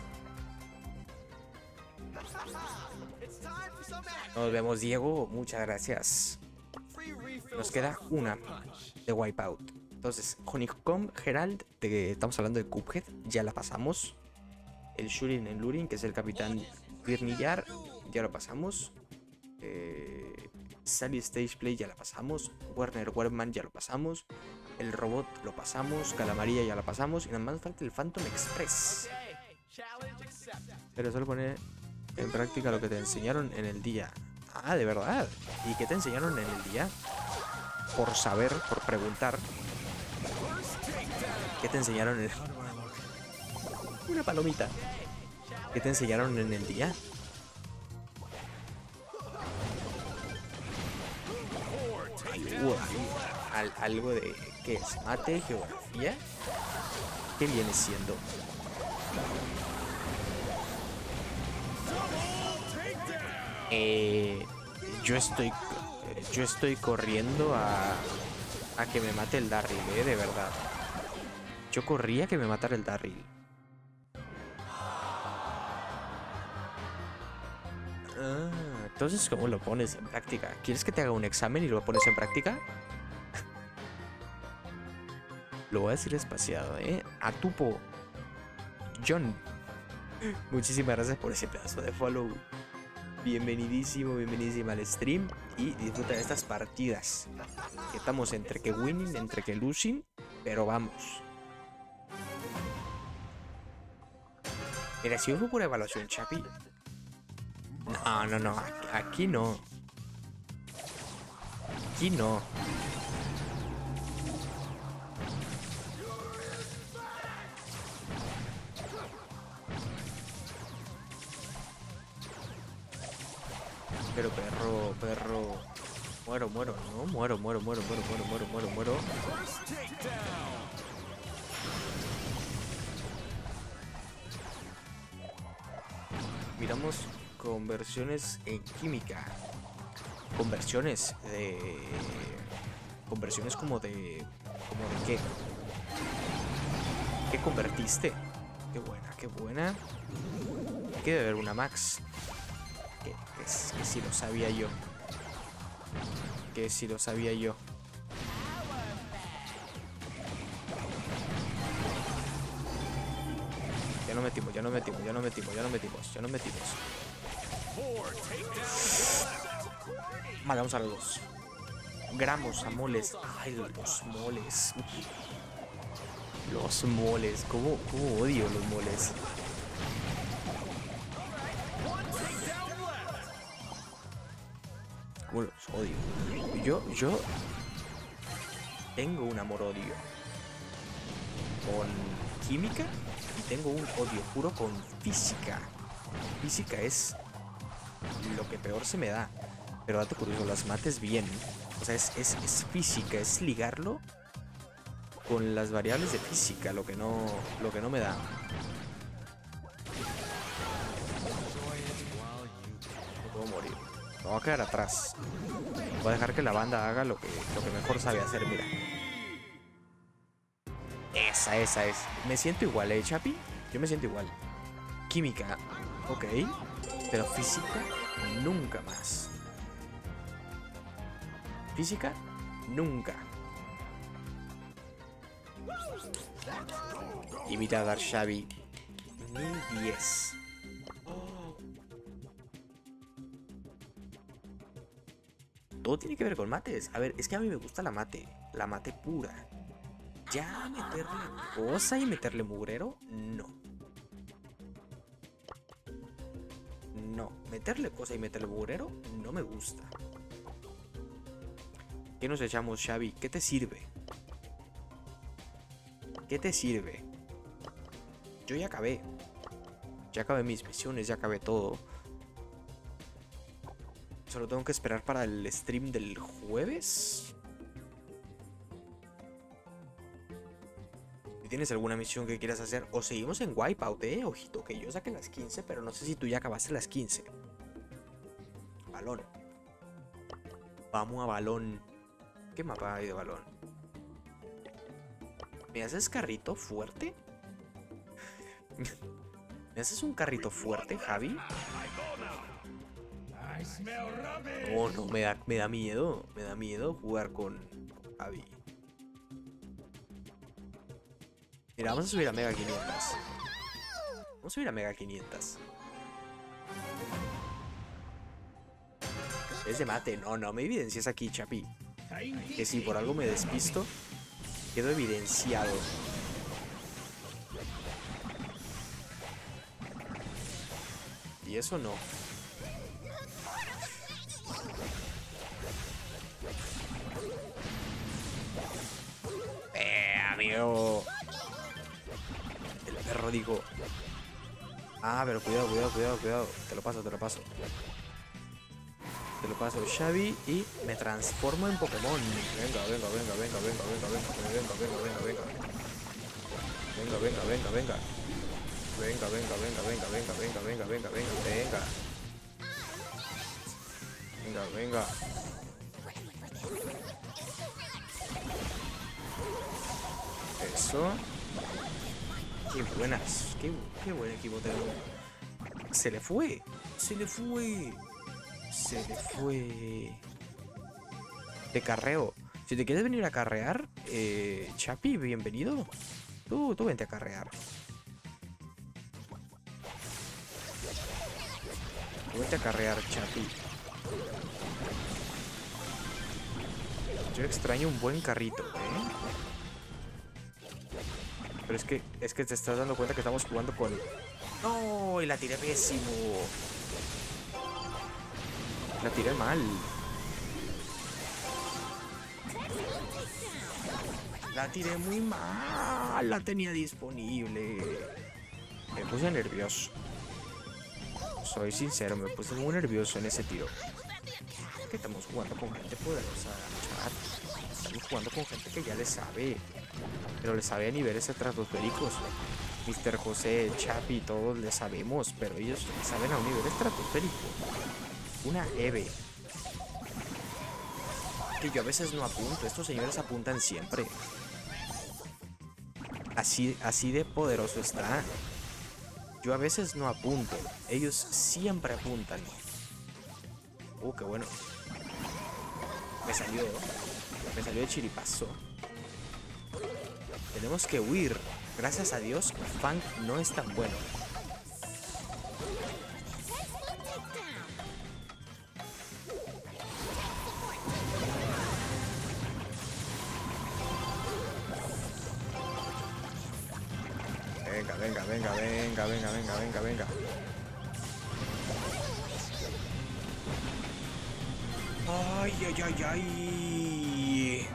Nos vemos, Diego. Muchas gracias. Nos queda una de Wipeout. Entonces, Honeycomb Herald, de, estamos hablando de Cuphead, ya la pasamos. El Shurin en Lurin, que es el capitán Birnillar, ya lo pasamos. Eh, Sally Stage Play ya la pasamos. Werner Werman ya lo pasamos. El robot lo pasamos. Calamarilla ya la pasamos. Y nada más falta el Phantom Express. Pero solo poner en práctica lo que te enseñaron en el día. Ah, de verdad. ¿Y qué te enseñaron en el día? Por saber, por preguntar. ¿Qué te enseñaron en el... Una palomita. ¿Qué te enseñaron en el día? Algo, al, algo de... ¿Qué es? ¿Mate? ¿Geografía? ¿Qué viene siendo? Eh, yo estoy... Yo estoy corriendo a... A que me mate el Darryl, eh, de verdad. Yo corría a que me matara el Darryl. Ah, entonces, ¿cómo lo pones en práctica? ¿Quieres que te haga un examen y lo pones en práctica? Lo voy a decir espaciado, ¿eh? Atupo. John. Muchísimas gracias por ese pedazo de follow. Bienvenidísimo, bienvenidísima al stream. Y disfruta de estas partidas. Que estamos entre que winning, entre que losing. Pero vamos. Mira, si yo fui por evaluación, Chapi. No, no, no. Aquí, aquí no. Aquí no. Pero perro, perro. Muero, muero, no, muero, muero, muero, muero, muero, muero, muero, muero. Miramos conversiones en química. Conversiones de... Conversiones como de... ¿Como de qué? ¿Qué convertiste? Qué buena, qué buena. Aquí debe haber una Max. Que, que, que si lo sabía yo. Que si lo sabía yo. Ya no metimos, ya no metimos, ya no metimos, ya no metimos, ya no metimos. Vale, vamos a los dos. Gramos a moles. Ay, los moles. Los moles. ¿Cómo, cómo odio los moles? ¿Cómo los odio? Yo, yo tengo un amor-odio con química y tengo un odio puro con física. Física es lo que peor se me da. Pero dato curioso, las mates bien. O sea, es, es, es física, es ligarlo con las variables de física, lo que no, lo que no me da. No puedo morir. Me voy a quedar atrás. Voy a dejar que la banda haga lo que, lo que mejor sabe hacer, mira. Esa, esa es. Me siento igual, ¿eh, Chapi? Yo me siento igual. química, ok. Pero física, nunca más. Física, nunca. Imita a Darshavi. mil diez. Todo tiene que ver con mates. A ver, es que a mí me gusta la mate. La mate pura. Ya meterle cosa y meterle mugrero, no. No, meterle cosa y meterle mugrero no me gusta. ¿Qué nos echamos, Xavi? ¿Qué te sirve? ¿Qué te sirve? Yo ya acabé. Ya acabé mis misiones, ya acabé todo. Solo tengo que esperar para el stream del jueves. Si tienes alguna misión que quieras hacer, o seguimos en Wipeout, eh. Ojito, que yo saqué las quince, pero no sé si tú ya acabaste las quince. Balón. Vamos a balón. ¿Qué mapa hay de balón? ¿Me haces carrito fuerte? ¿Me haces un carrito fuerte, Javi? Oh, no, me da, me da miedo. Me da miedo jugar con Javi. Mira, vamos a subir a Mega quinientos. Vamos a subir a Mega quinientos. Es de mate. No, no me evidencias aquí, Chapi. Que si por algo me despisto, quedo evidenciado. Y eso no. Eh, amigo. El perro dijo. Ah, pero cuidado, cuidado, cuidado, cuidado. Te lo paso, te lo paso. Te lo paso, Xavi, y me transformo en Pokémon. Venga, venga, venga, venga, venga, venga, venga, venga, venga, venga, venga. Venga, venga, venga, venga. Venga, venga, venga, venga, venga, venga, venga, venga, venga, venga. Venga, venga. Eso. Qué buenas. Qué, qué buen equipo tengo. Se le fue. Se le fue. Se le fue. De carreo. Si te quieres venir a carrear, eh, Chapi, bienvenido. Tú, tú vente a carrear. Tú vente a carrear, Chapi. Yo extraño un buen carrito, ¿eh? Pero es que, es que te estás dando cuenta que estamos jugando con... ¡No! Y la tiré pésimo. La tiré mal. La tiré muy mal. La tenía disponible. Me puse nervioso. Soy sincero, me puse muy nervioso en ese tiro. Es que estamos jugando con gente poderosa, chat. Estamos jugando con gente que ya le sabe. Pero le sabe a niveles estratosféricos. mister José, Chapi, todos le sabemos. Pero ellos saben a un nivel estratosférico. Una Eve. Que yo a veces no apunto. Estos señores apuntan siempre. Así, así de poderoso está. Yo a veces no apunto. Ellos siempre apuntan. Uh, qué bueno. Me salió. Me salió de chiripazo. Tenemos que huir. Gracias a Dios, Fang no es tan bueno. Venga, venga, venga, venga, venga, venga, venga, venga. Ay, ay, ay, ay.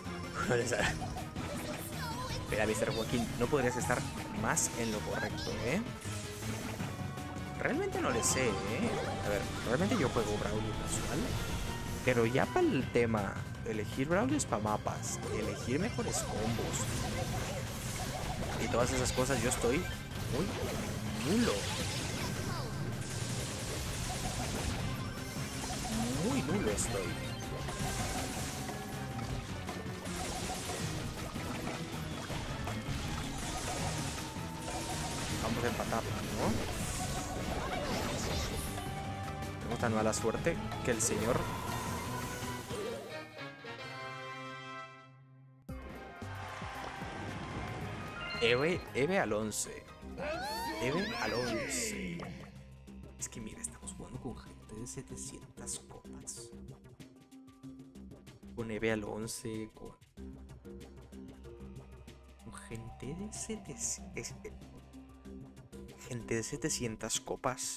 Espera, mister Joaquín, no podrías estar más en lo correcto, ¿eh? Realmente no le sé, ¿eh? A ver, realmente yo juego Brawl casual. Pero ya para el tema, elegir Brawl para mapas, elegir mejores combos y todas esas cosas, yo estoy muy nulo. Muy nulo estoy. Vamos a empatarla, ¿no? tan mala suerte que el señor... Eve, Eve al once. Eve al once. Es que mira, estamos jugando con gente de setecientas copas. Con Eve al once, con... con gente de setecientas... Gente de setecientas copas.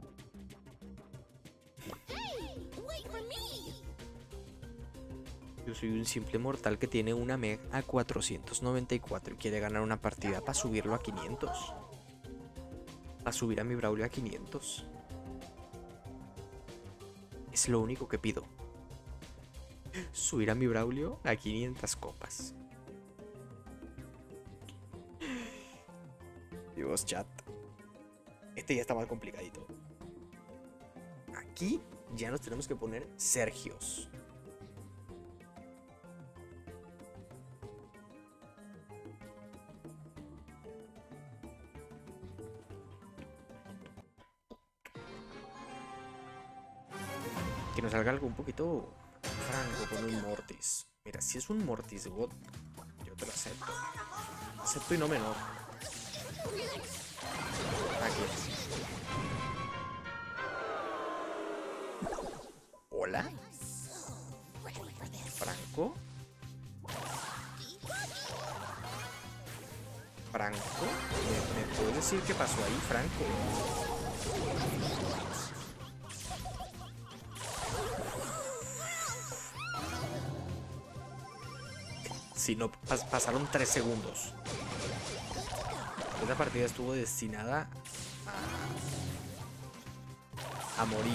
Yo soy un simple mortal que tiene una Meg a cuatrocientos noventa y cuatro y quiere ganar una partida para subirlo a quinientos. Para subir a mi Braulio a quinientos. Es lo único que pido. Subir a mi Braulio a quinientas copas. Dios, chat. Este ya está más complicadito. Aquí ya nos tenemos que poner Sergios. Que nos salga algo un poquito franco con un Mortis. Mira, si es un Mortis God, yo te lo acepto. Acepto y no me enojo. Aquí. ¿Hola? ¿Franco? ¿Franco? ¿Me, me puedes decir qué pasó ahí, Franco? Si no, pas pasaron tres segundos. Esta partida estuvo destinada a, a morir.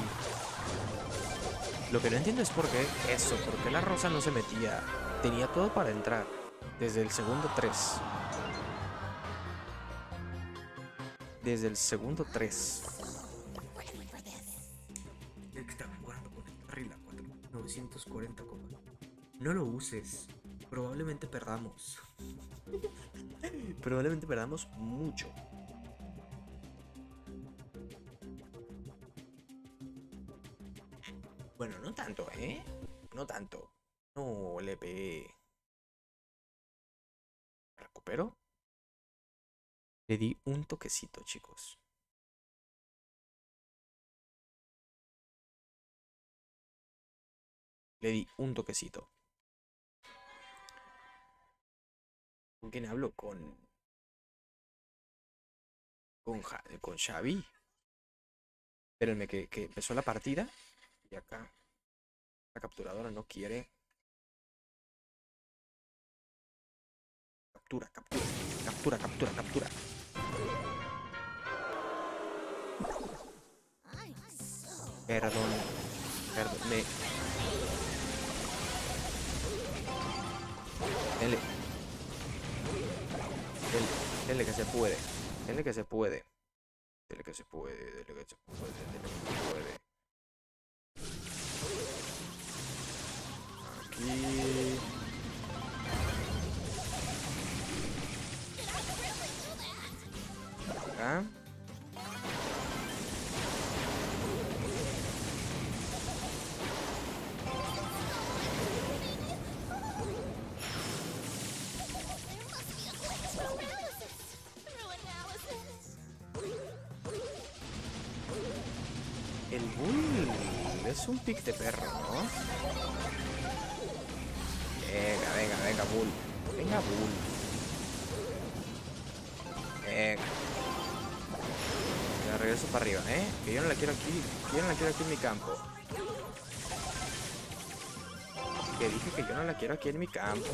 Lo que no entiendo es por qué eso, por qué la rosa no se metía. Tenía todo para entrar. Desde el segundo tres. Desde el segundo tres. El que está jugando con el carril a cuatro mil novecientos cuarenta copas. No lo uses. Probablemente perdamos. Probablemente perdamos mucho. Bueno, no tanto, ¿eh? No tanto. No le pegué. ¿Recupero? Le di un toquecito, chicos. Le di un toquecito. ¿Con quién hablo? Con... Con, ja con Xavi. Espérenme que, que empezó la partida. Y acá la capturadora no quiere. Captura, captura, captura, captura, captura. Perdón. Perdón. Me... Dele. Dele, dele que se puede. Dele que se puede. Dele que se puede. Dele que se puede. Dele que se puede. Aquí. Acá. El bull es un pick de perro, ¿no? Venga, venga, venga, bull. Venga, bull. Venga. Me regreso para arriba, ¿eh? Que yo no la quiero aquí. Que yo no la quiero aquí en mi campo. Que dije que yo no la quiero aquí en mi campo.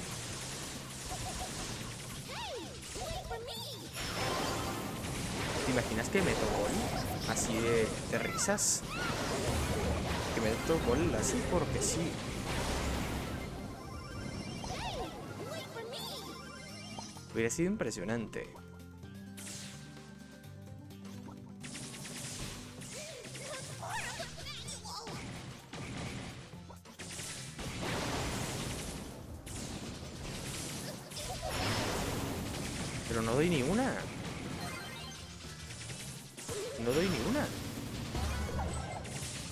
¿Te imaginas que meto gol? Así de, de risas. Que meto gol así porque sí. Hubiera sido impresionante. Pero no doy ni una. No doy ni una.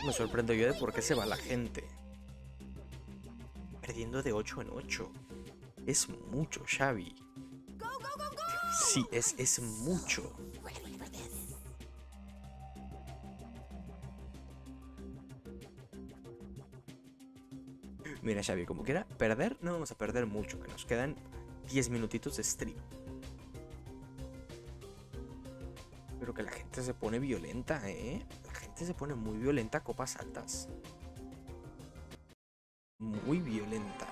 Me sorprendo yo de por qué se va la gente. Perdiendo de ocho en ocho. Es mucho, Xavi. Sí, es, es mucho. Mira, Xavi, como quiera, perder, no vamos a perder mucho, que nos quedan diez minutitos de stream. Pero que la gente se pone violenta, ¿eh? La gente se pone muy violenta a copas altas. Muy violenta.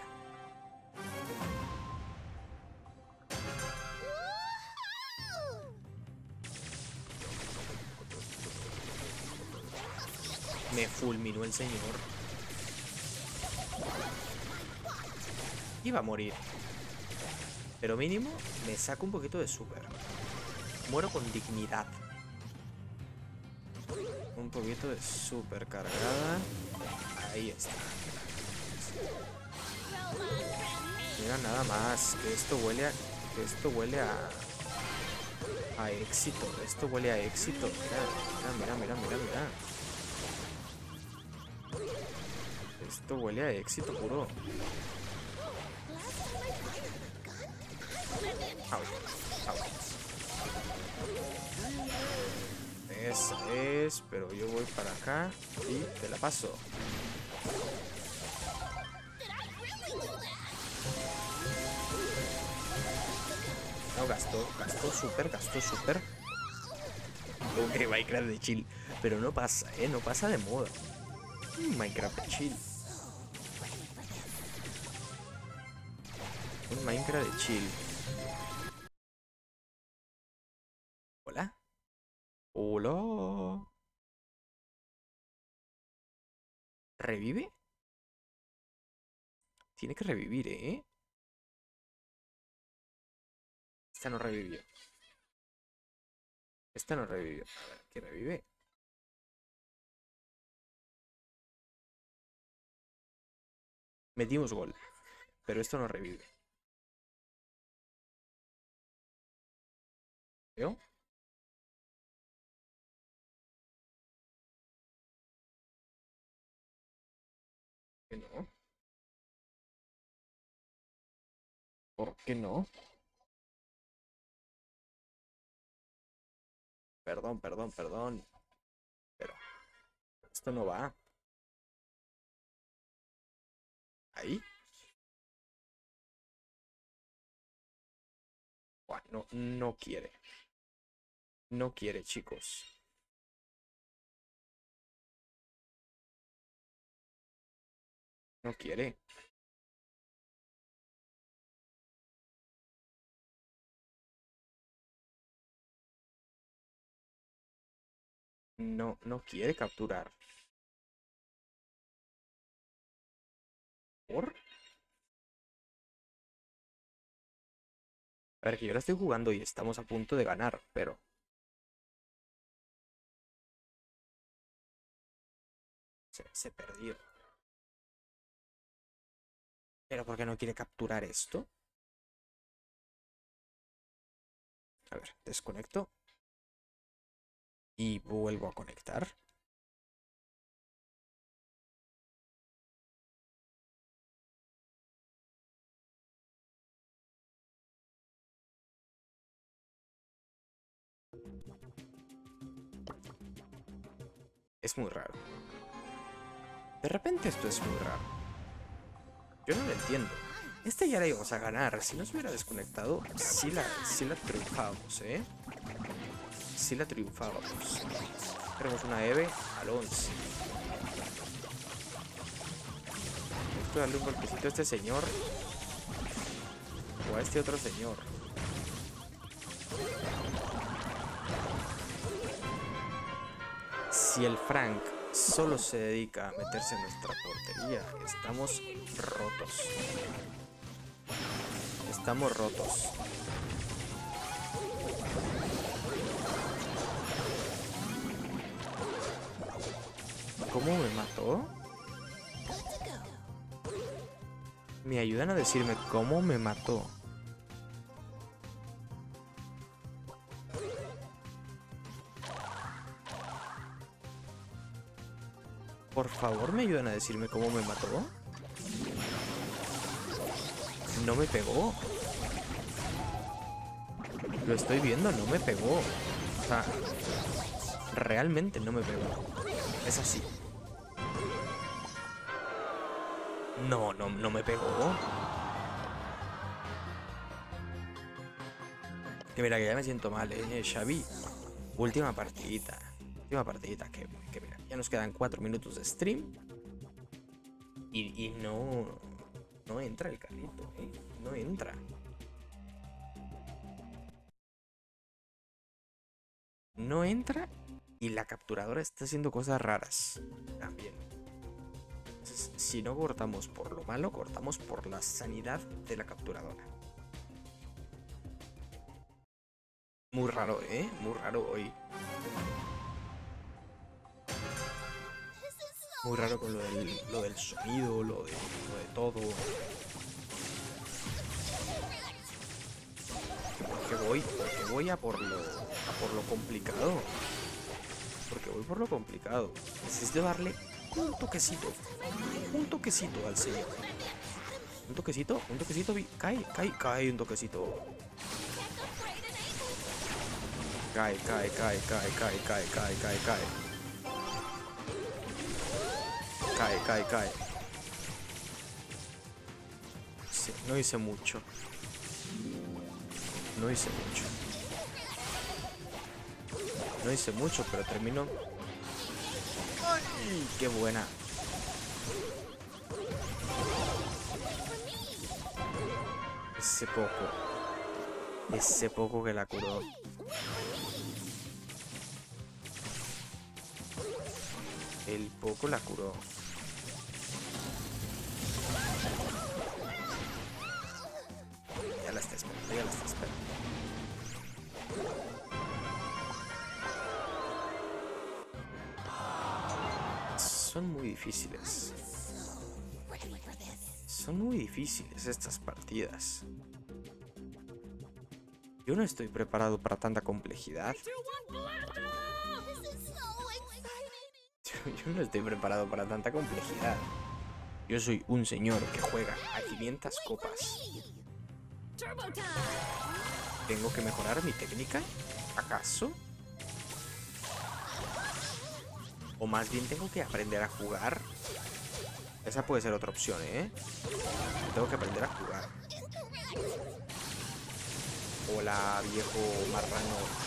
Me fulminó el señor. Iba a morir. Pero mínimo me saco un poquito de super. Muero con dignidad. Un poquito de super cargada. Ahí está. Mira, nada más. Que esto huele a... Que esto huele a... A éxito. Esto huele a éxito. Mira, mira, mira, mira, mira. Esto huele a éxito puro. Au, au. Esa es, pero yo voy para acá y te la paso. No, gastó, gastó súper, gastó súper. Ok, Minecraft de chill. Pero no pasa, eh, no pasa de moda. Minecraft de chill. Un Minecraft de chill. Hola. Hola. ¿Revive? Tiene que revivir, ¿eh? Esta no revivió. Esta no revivió. A ver, ¿qué revive? Metimos gol. Pero esto no revive. ¿Veo? ¿Por qué no? ¿Por qué no? Perdón, perdón, perdón. Pero esto no va. Ahí. Buah, no, no quiere. No quiere, chicos. No quiere. No, no quiere capturar. ¿Por? A ver, que yo la estoy jugando y estamos a punto de ganar, pero... Se, se perdió. ¿Pero por qué no quiere capturar esto? A ver, desconecto. Y vuelvo a conectar. Es muy raro. De repente esto es muy raro. Yo no lo entiendo. Este ya la íbamos a ganar. Si no se hubiera desconectado, sí la, sí la triunfábamos, ¿eh? Sí la triunfábamos. Tenemos una Eve al once. Esto darle un golpecito a este señor. O a este otro señor. Si el Frank solo se dedica a meterse en nuestra portería, estamos rotos. Estamos rotos. ¿Cómo me mató? Me ayudan a decirme cómo me mató. Por favor, me ayudan a decirme cómo me mató. No me pegó. Lo estoy viendo, no me pegó. O sea, realmente no me pegó. Es así. No, no, no me pegó. Que mira, que ya me siento mal, eh, Xavi. Última partidita. Última partidita. Que, que mira, ya nos quedan cuatro minutos de stream. Y, y no... No entra el carrito, eh. No entra. No entra. Y la capturadora está haciendo cosas raras. También. Entonces, si no cortamos por lo malo, cortamos por la sanidad de la capturadora. Muy raro, ¿eh? Muy raro hoy. Muy raro con lo del, lo del sonido, lo de, lo de todo. Porque voy, porque voy a por lo, a por lo complicado. Porque voy por lo complicado. Necesito darle un toquecito. Un toquecito al señor. Un toquecito, un toquecito. Cae, cae, cae un toquecito. Cae, cae, cae, cae, cae, cae, cae, cae, cae. Cae, cae, cae. Sí, no hice mucho. No hice mucho. No hice mucho, pero terminó. ¡Ay! ¡Qué buena! Ese poco. Ese poco que la curó. El poco la curó. Ya la está esperando, ya la está esperando. Son muy difíciles. Son muy difíciles estas partidas. Yo no estoy preparado para tanta complejidad. Yo no estoy preparado para tanta complejidad. Yo soy un señor que juega a quinientas copas. ¿Tengo que mejorar mi técnica? ¿Acaso? O más bien tengo que aprender a jugar. Esa puede ser otra opción, ¿eh? Tengo que aprender a jugar. Hola, viejo marrano.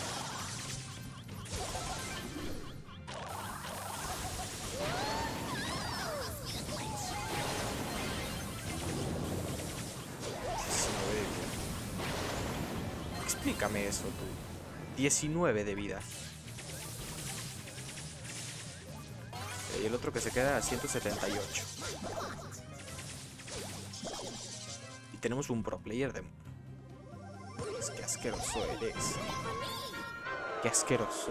Explícame eso, tú. diecinueve de vida. Y el otro que se queda a ciento setenta y ocho. Y tenemos un pro player de... Es que asqueroso eres. Qué asqueroso.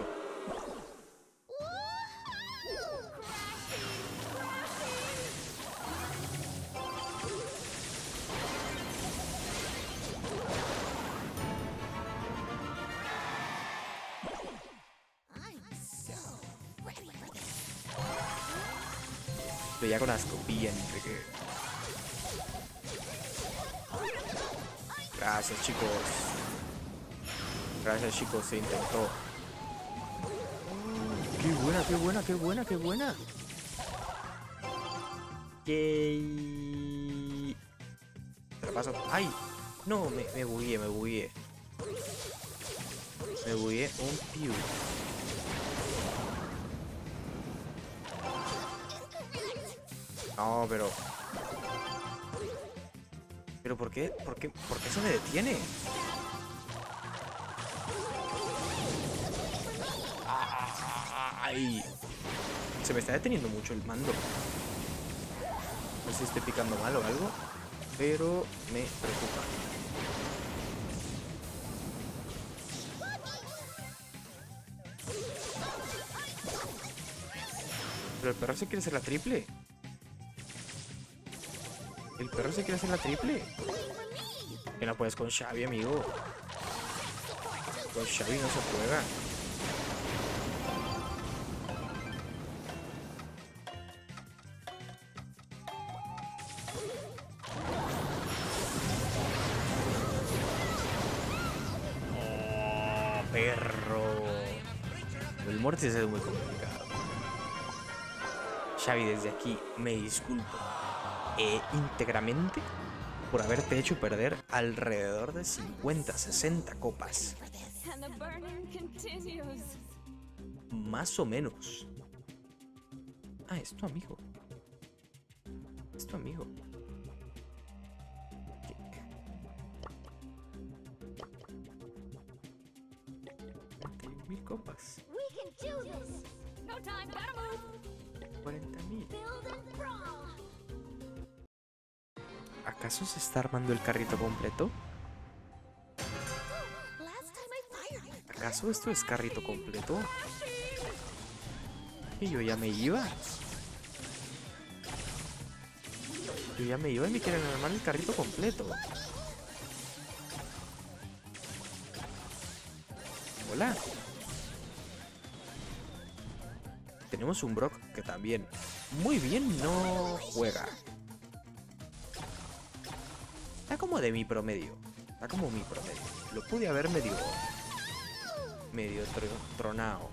Pero ya con asco, bien, que... Gracias, chicos. Gracias, chicos, se intentó. Qué buena, qué buena, qué buena, qué buena. Yay. Te la paso. ¡Ay! No, me, me bugué, me bugué. Me bugué un piu. No, pero... ¿Pero por qué? ¿Por qué? ¿Por qué se me detiene? ¡Ay! Se me está deteniendo mucho el mando. No sé si estoy picando mal o algo, pero me preocupa. Pero el perro se quiere hacer la triple. El perro se quiere hacer la triple. Que no puedes con Xavi, amigo. Con Xavi no se juega. perro. El Mortis es muy complicado. Xavi, desde aquí me disculpo eh, íntegramente por haberte hecho perder alrededor de cincuenta, sesenta copas. And the burning continues. Más o menos. Ah, es tu amigo. Es tu amigo. cuarenta y un mil copas. We can do this. No time, gotta move. cuarenta mil. Build and brawl. ¿Acaso se está armando el carrito completo? Last time I fired. ¿Acaso esto es carrito completo? Y yo ya me iba. Yo ya me iba y me quieren armar el carrito completo. Hola. Tenemos un Brock que también muy bien no juega. Está como de mi promedio. Está como mi promedio. Lo pude haber medio... Medio tr- tronado.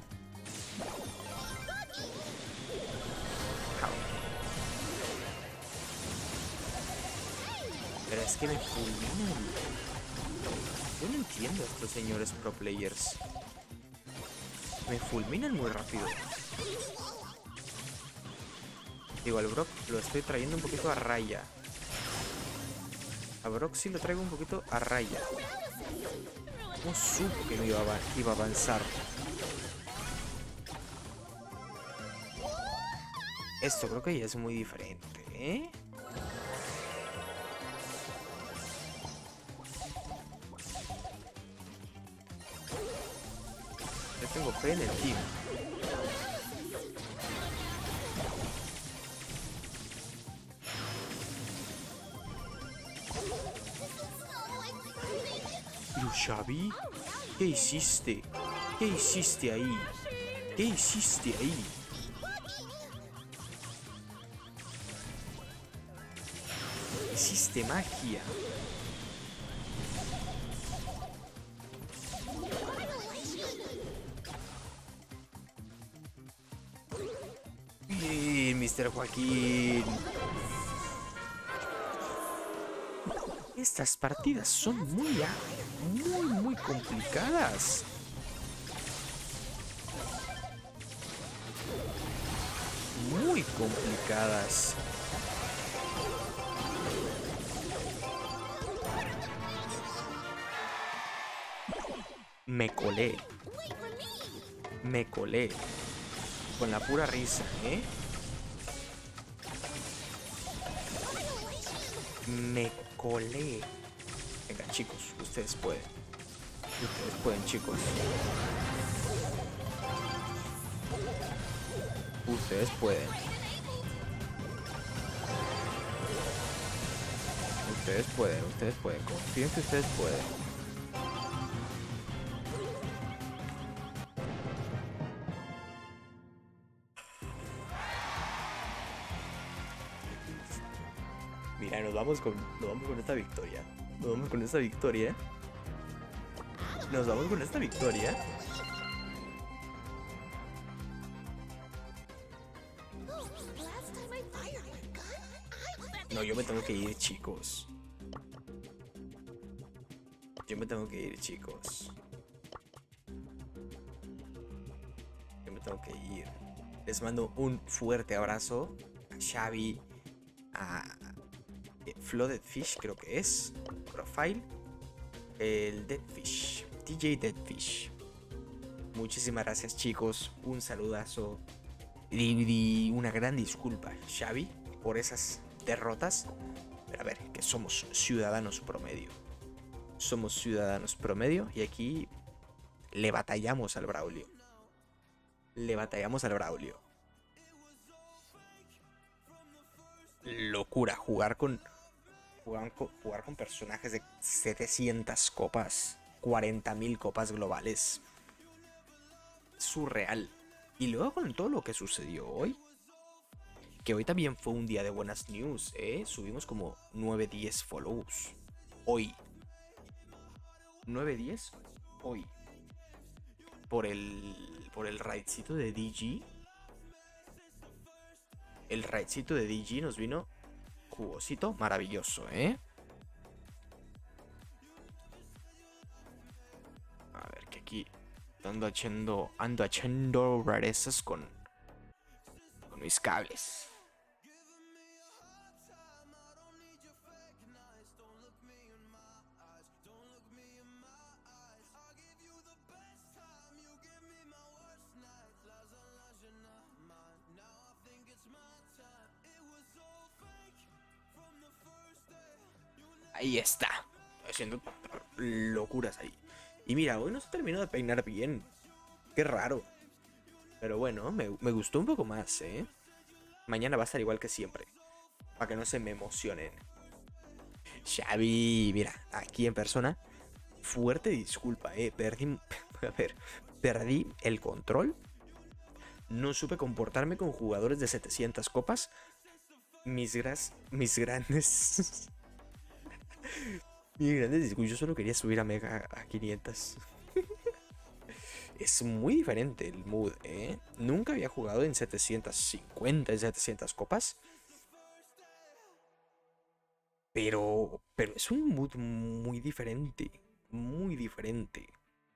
Pero es que me fulminan. Yo no entiendo a estos señores pro players. Me fulminan muy rápido. Digo, al Brock lo estoy trayendo un poquito a raya. A Brock sí lo traigo un poquito a raya. ¿Cómo supo que no iba a, iba a avanzar? Esto creo que ya es muy diferente, ¿eh? Yo tengo fe en el team. Pero Xavi, ¿qué hiciste? ¿Qué hiciste ahí? ¿Qué hiciste ahí? Hiciste magia. Bien, mister Joaquín. Estas partidas son muy, muy, muy complicadas. Muy complicadas. Me colé. Me colé. Con la pura risa, ¿eh? Me colé. Venga, chicos, ustedes pueden. Ustedes pueden, chicos. Ustedes pueden. Ustedes pueden, ustedes pueden. Confíen que ustedes pueden. Mira, nos vamos con, nos vamos con esta victoria. Nos vamos con esta victoria. Nos vamos con esta victoria. No, yo me tengo que ir, chicos. Yo me tengo que ir, chicos. Yo me tengo que ir. Les mando un fuerte abrazo a Xavi, a Flooded Fish, creo que es. Profile. El Deadfish. D J Deadfish. Muchísimas gracias, chicos. Un saludazo. Y una gran disculpa, Xavi, por esas derrotas. Pero a ver, que somos ciudadanos promedio. Somos ciudadanos promedio. Y aquí le batallamos al Braulio. Le batallamos al Braulio. Locura, jugar con, jugar con jugar con personajes de setecientas copas, cuarenta mil copas globales. Surreal. Y luego con todo lo que sucedió hoy, que hoy también fue un día de buenas news, ¿eh? Subimos como nueve diez follows. Hoy. nueve diez hoy. por el, por el raidcito de D G. El raidcito de D G nos vino jugosito, maravilloso, ¿eh? A ver, que aquí ando haciendo, ando haciendo rarezas con, con mis cables. Ahí está. Haciendo locuras ahí. Y mira, hoy no se terminó de peinar bien. Qué raro. Pero bueno, me, me gustó un poco más, ¿eh? Mañana va a estar igual que siempre. Para que no se me emocionen. Xavi, mira, aquí en persona. Fuerte disculpa, ¿eh? Perdí, a ver, perdí el control. No supe comportarme con jugadores de setecientas copas. Mis, gras, mis grandes... mis grandes discos. Yo solo quería subir a Mega a quinientas. Es muy diferente el mood, ¿eh? Nunca había jugado en setecientas cincuenta, en setecientas copas. Pero, pero es un mood muy diferente. Muy diferente.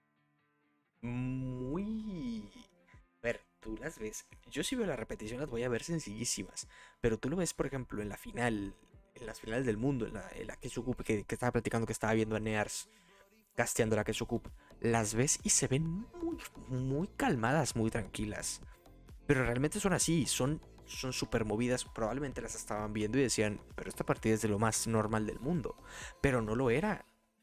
Muy... A ver, tú las ves. Yo si veo la repetición las voy a ver sencillísimas. Pero tú lo ves, por ejemplo, en la final. En las finales del mundo. En la, en la Keisukup que, que estaba platicando que estaba viendo a Nears casteando la Keisukup. Las ves y se ven muy, muy calmadas, muy tranquilas. Pero realmente son así. Son son súper movidas. Probablemente las estaban viendo y decían, pero esta partida es de lo más normal del mundo. Pero no lo era.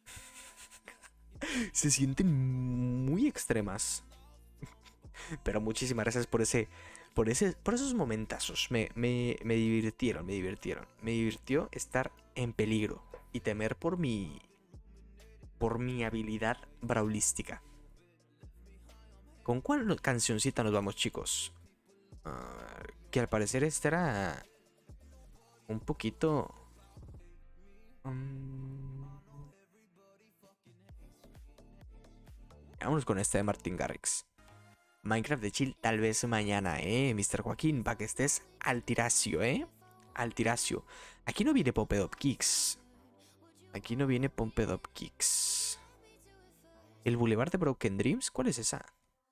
Se sienten muy extremas. Pero muchísimas gracias por ese, por ese, por esos momentazos. Me, me, me divirtieron, me divirtieron. Me divirtió estar en peligro y temer por mi, por mi habilidad braulística. ¿Con cuál cancioncita nos vamos, chicos? Uh, que al parecer esta era un poquito... Um... Vámonos con esta de Martin Garrix. Minecraft de chill tal vez mañana, eh, mister Joaquín, para que estés al tiracio, eh. Al tiracio. Aquí no viene Pumped Up Kicks. Aquí no viene Pumped Up Kicks. ¿El Boulevard de Broken Dreams? ¿Cuál es esa?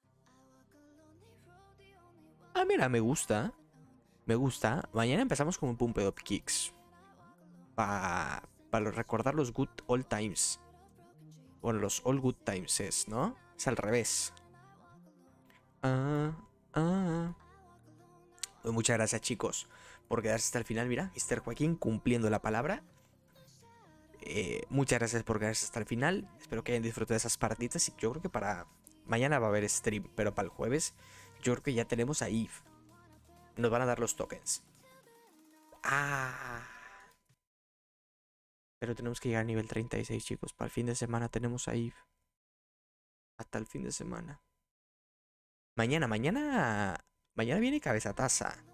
Ah, mira, me gusta. Me gusta. Mañana empezamos con un Pumped Up Kicks. Para pa recordar los good old times. Bueno, los all good times es, ¿no? Es al revés. Ah, ah. Pues muchas gracias, chicos, por quedarse hasta el final. Mira, mister Joaquín cumpliendo la palabra. Eh, muchas gracias por quedarse hasta el final. Espero que hayan disfrutado de esas partidas. Y yo creo que para mañana va a haber stream, pero para el jueves yo creo que ya tenemos a Eve. Nos van a dar los tokens. Ah. Pero tenemos que llegar a nivel treinta y seis, chicos. Para el fin de semana tenemos a Eve. Hasta el fin de semana. Mañana, mañana... Mañana viene Cabeza Taza.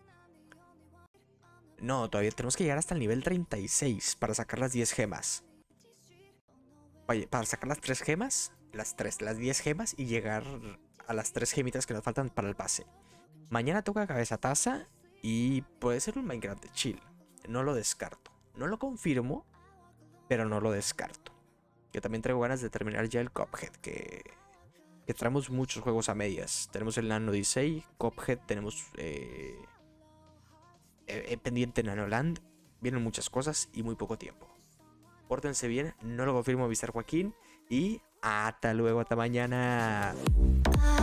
No, todavía tenemos que llegar hasta el nivel treinta y seis para sacar las diez gemas. Para sacar las tres gemas, las tres, las diez gemas y llegar a las tres gemitas que nos faltan para el pase. Mañana toca Cabeza Taza y puede ser un Minecraft de chill. No lo descarto. No lo confirmo, pero no lo descarto. Yo también traigo ganas de terminar ya el Cuphead, que... que traemos muchos juegos a medias. Tenemos el Nano Odyssey, Cuphead, tenemos eh, eh, pendiente Nanoland. Vienen muchas cosas y muy poco tiempo. Pórtense bien, no lo confirmo, mister Joaquín. Y hasta luego, hasta mañana.